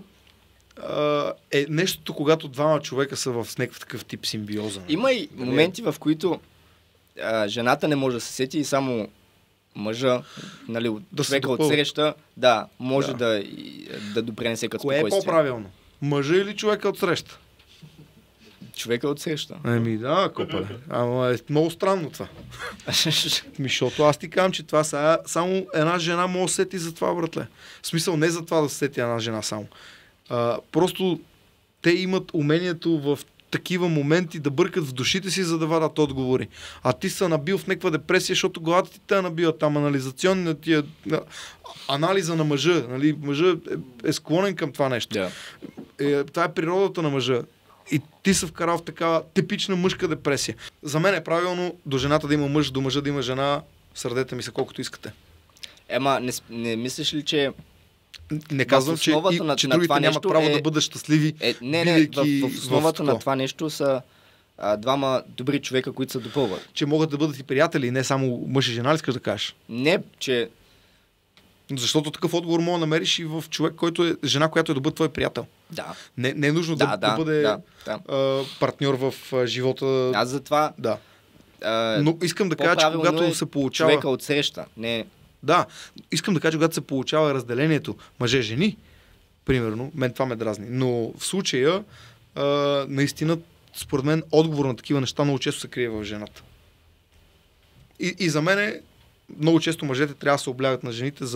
е нещото, когато двама човека са в някакъв такъв тип симбиоза. Има и моменти, в които жената не може да се сети и само мъжа, нали, човека от среща, може да допренесе като спокойствие. Кое е по-правилно? Мъжа или човека от среща? Човека от среща. Да, копале. Ама е много странно това. Защото аз ти казвам, че това само една жена може да сети за това, братле. В смисъл не за това да се сети една жена само. Просто те имат умението в такива моменти да бъркат в душите си, за да вадат отговори. А ти са набил в някаква депресия, защото главата ти те набила там анализационния анализа на мъжа. Нали? Мъжа е склонен към това нещо. Yeah. Това е природата на мъжа. И ти се вкарал в такава типична мъжка депресия. За мен е правилно до жената да има мъж, до мъжа да има жена. Сърдете ми се колкото искате. Не мислиш ли, че не казвам, че другите нямат право да бъдат щастливи. В основата на това нещо са двама добри човека, които се допълват. Че могат да бъдат и приятели, не само мъж и жена, ли искаш да кажеш? Не, че... Защото такъв отговор мога да намериш и в човек, който е жена, която е да бъде твой приятел. Да. Не е нужно да бъде партньор в живота. Аз за това... Да. Но искам да кажа, че когато се получава... Човека от среща, не... Да, искам да кажа, когато се получава разделението мъже-жени, примерно, мен това ме дразни. Но в случая, наистина, според мен, отговор на такива неща много често се крие в жената. И за мен много често мъжете трябва да се облягат на жените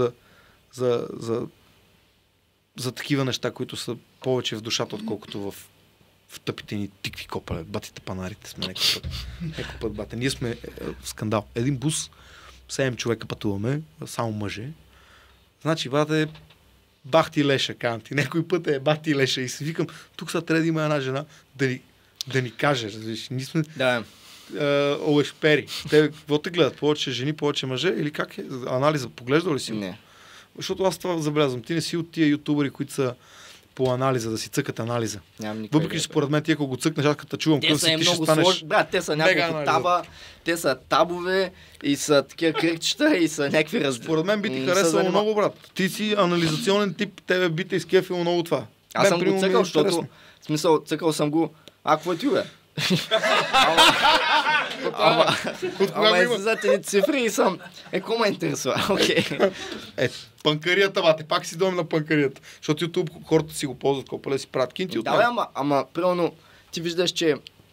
за такива неща, които са повече в душата, отколкото в тъпите ни тикви копале. Батите панарите сме някакъв път, бате. Ние сме в скандал. Един бус, 7 човека пътуваме, само мъже. Значи, бате, бахти леша, канти. Някой път е бахти леша и си викам, тук са трябва да има една жена да ни каже. Разбираш, ние сме олешпери. Те какво те гледат? Повече жени, повече мъже или как е? Анализа поглеждал ли си? Не. Защото аз това забелязвам. Ти не си от тия ютубери, които са по анализа, да си цъкат анализа. Въпреки че според мен ти, ако го цъкнеш, аз като чувам къв си, ти ще станеш... Брат, те са няколко таба, те са табове и са такива кръгчета и са някакви раздели. Според мен би ти харесало много, брат. Ти си анализационен тип, тебе би те изкефило много това. Аз съм го цъкал, защото в смисъл, цъкал съм го, какво е ти, бе? От кога го има? излизат ни цифри и съм... Какво ме интересува? Окей. Панкарията, бате, пак си дойдем на панкарията. Защото YouTube хората си го ползват, колко да си правят кинти от Да, ама, примерно, ти виждаш, че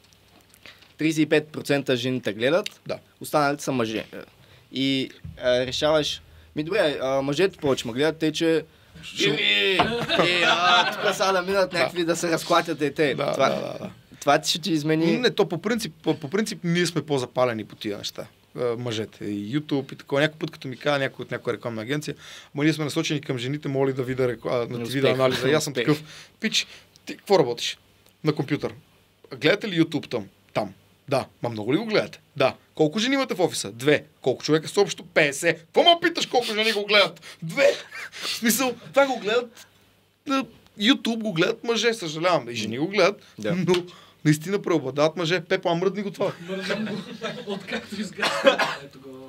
35% жените гледат, останалите са мъже. И решаваш, добре, мъжете повече ме гледат, те, че тук сега да минат някакви да се разклатят и те. Това ще ти измени... Не, то по принцип ние сме по-запалени по тия неща. Мъжете и YouTube и такова. Някой път, като ми казва някой от някоя рекламна агенция, ние сме насочени към жените, моли да видя анализа. И аз съм такъв. Пич, ти какво работиш? На компютър. Гледате ли YouTube там? Да. Ма много ли го гледате? Да. Колко жени имате в офиса? 2. Колко човека са общо? 50. Какво ме питаш колко жени го гледат? 2. В смисъл, това го гледат YouTube го гледат мъже, съжалявам. И жени го гледат, но наистина преобладават мъже. Пепа, мръдни го това. Мръдам го. Откакто изгасва. Ето го.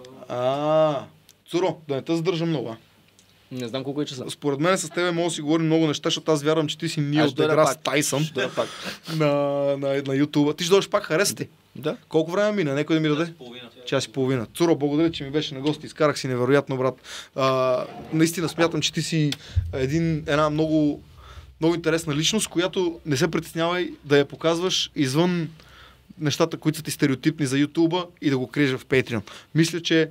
Цуро, да не те задържам много. Не знам колко е часа. Според мен с тебе мога да си говорим много неща, защото аз вярвам, че ти си Нил Деграс Тайсън на YouTube. Ти ще дойдеш пак, хареса ти? Да. Колко време мина? Некой да ми даде? Час и половина. Цуро, благодаря, че ми беше на гости. Изкарах си невероятно, брат. Наистина смятам, че ти си една много, много интересна личност, която не се притеснявай да я показваш извън нещата, които са ти стереотипни за YouTube и да го криеш в Patreon. Мисля, че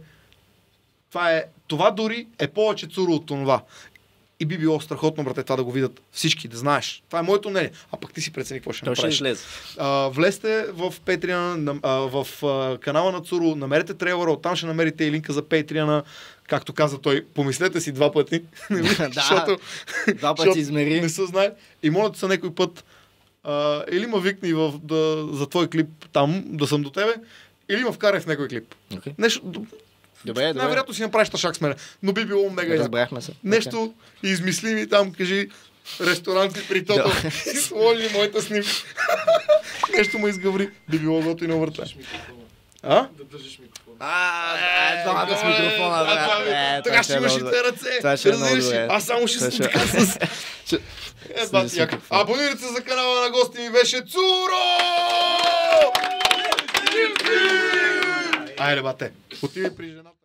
това дори е повече Цуро от това. И би било страхотно, брате, това да го видят всички, да знаеш. Това е моето мнение. А пък ти си прецени какво ще направиш. Влезте в Patreon, в канала на Цуро, намерете трейлера, оттам ще намерите и линка за Patreon. Както каза той, помислете си 2 пъти. Защото 2 пъти измери. Не се знае. И моля те се някой път или ме викни за твой клип там, да съм до тебе, или ме вкарай в някой клип. Нещо... Добре. Най-вероятно си направиш ташак с мене, но би било мега Разбрахме се. Нещо измисли ми там, кажи ресторанти при Тото и сложи моята снимка. Нещо му изгъври. Би било готино върта. Да държиш микрофона. Двамата с микрофона. Така ще имаш и те ръце. Аз само ще се така с... Абонирайте се за канала на гости ми беше Цуро! Айде, бате. Отивай при жената.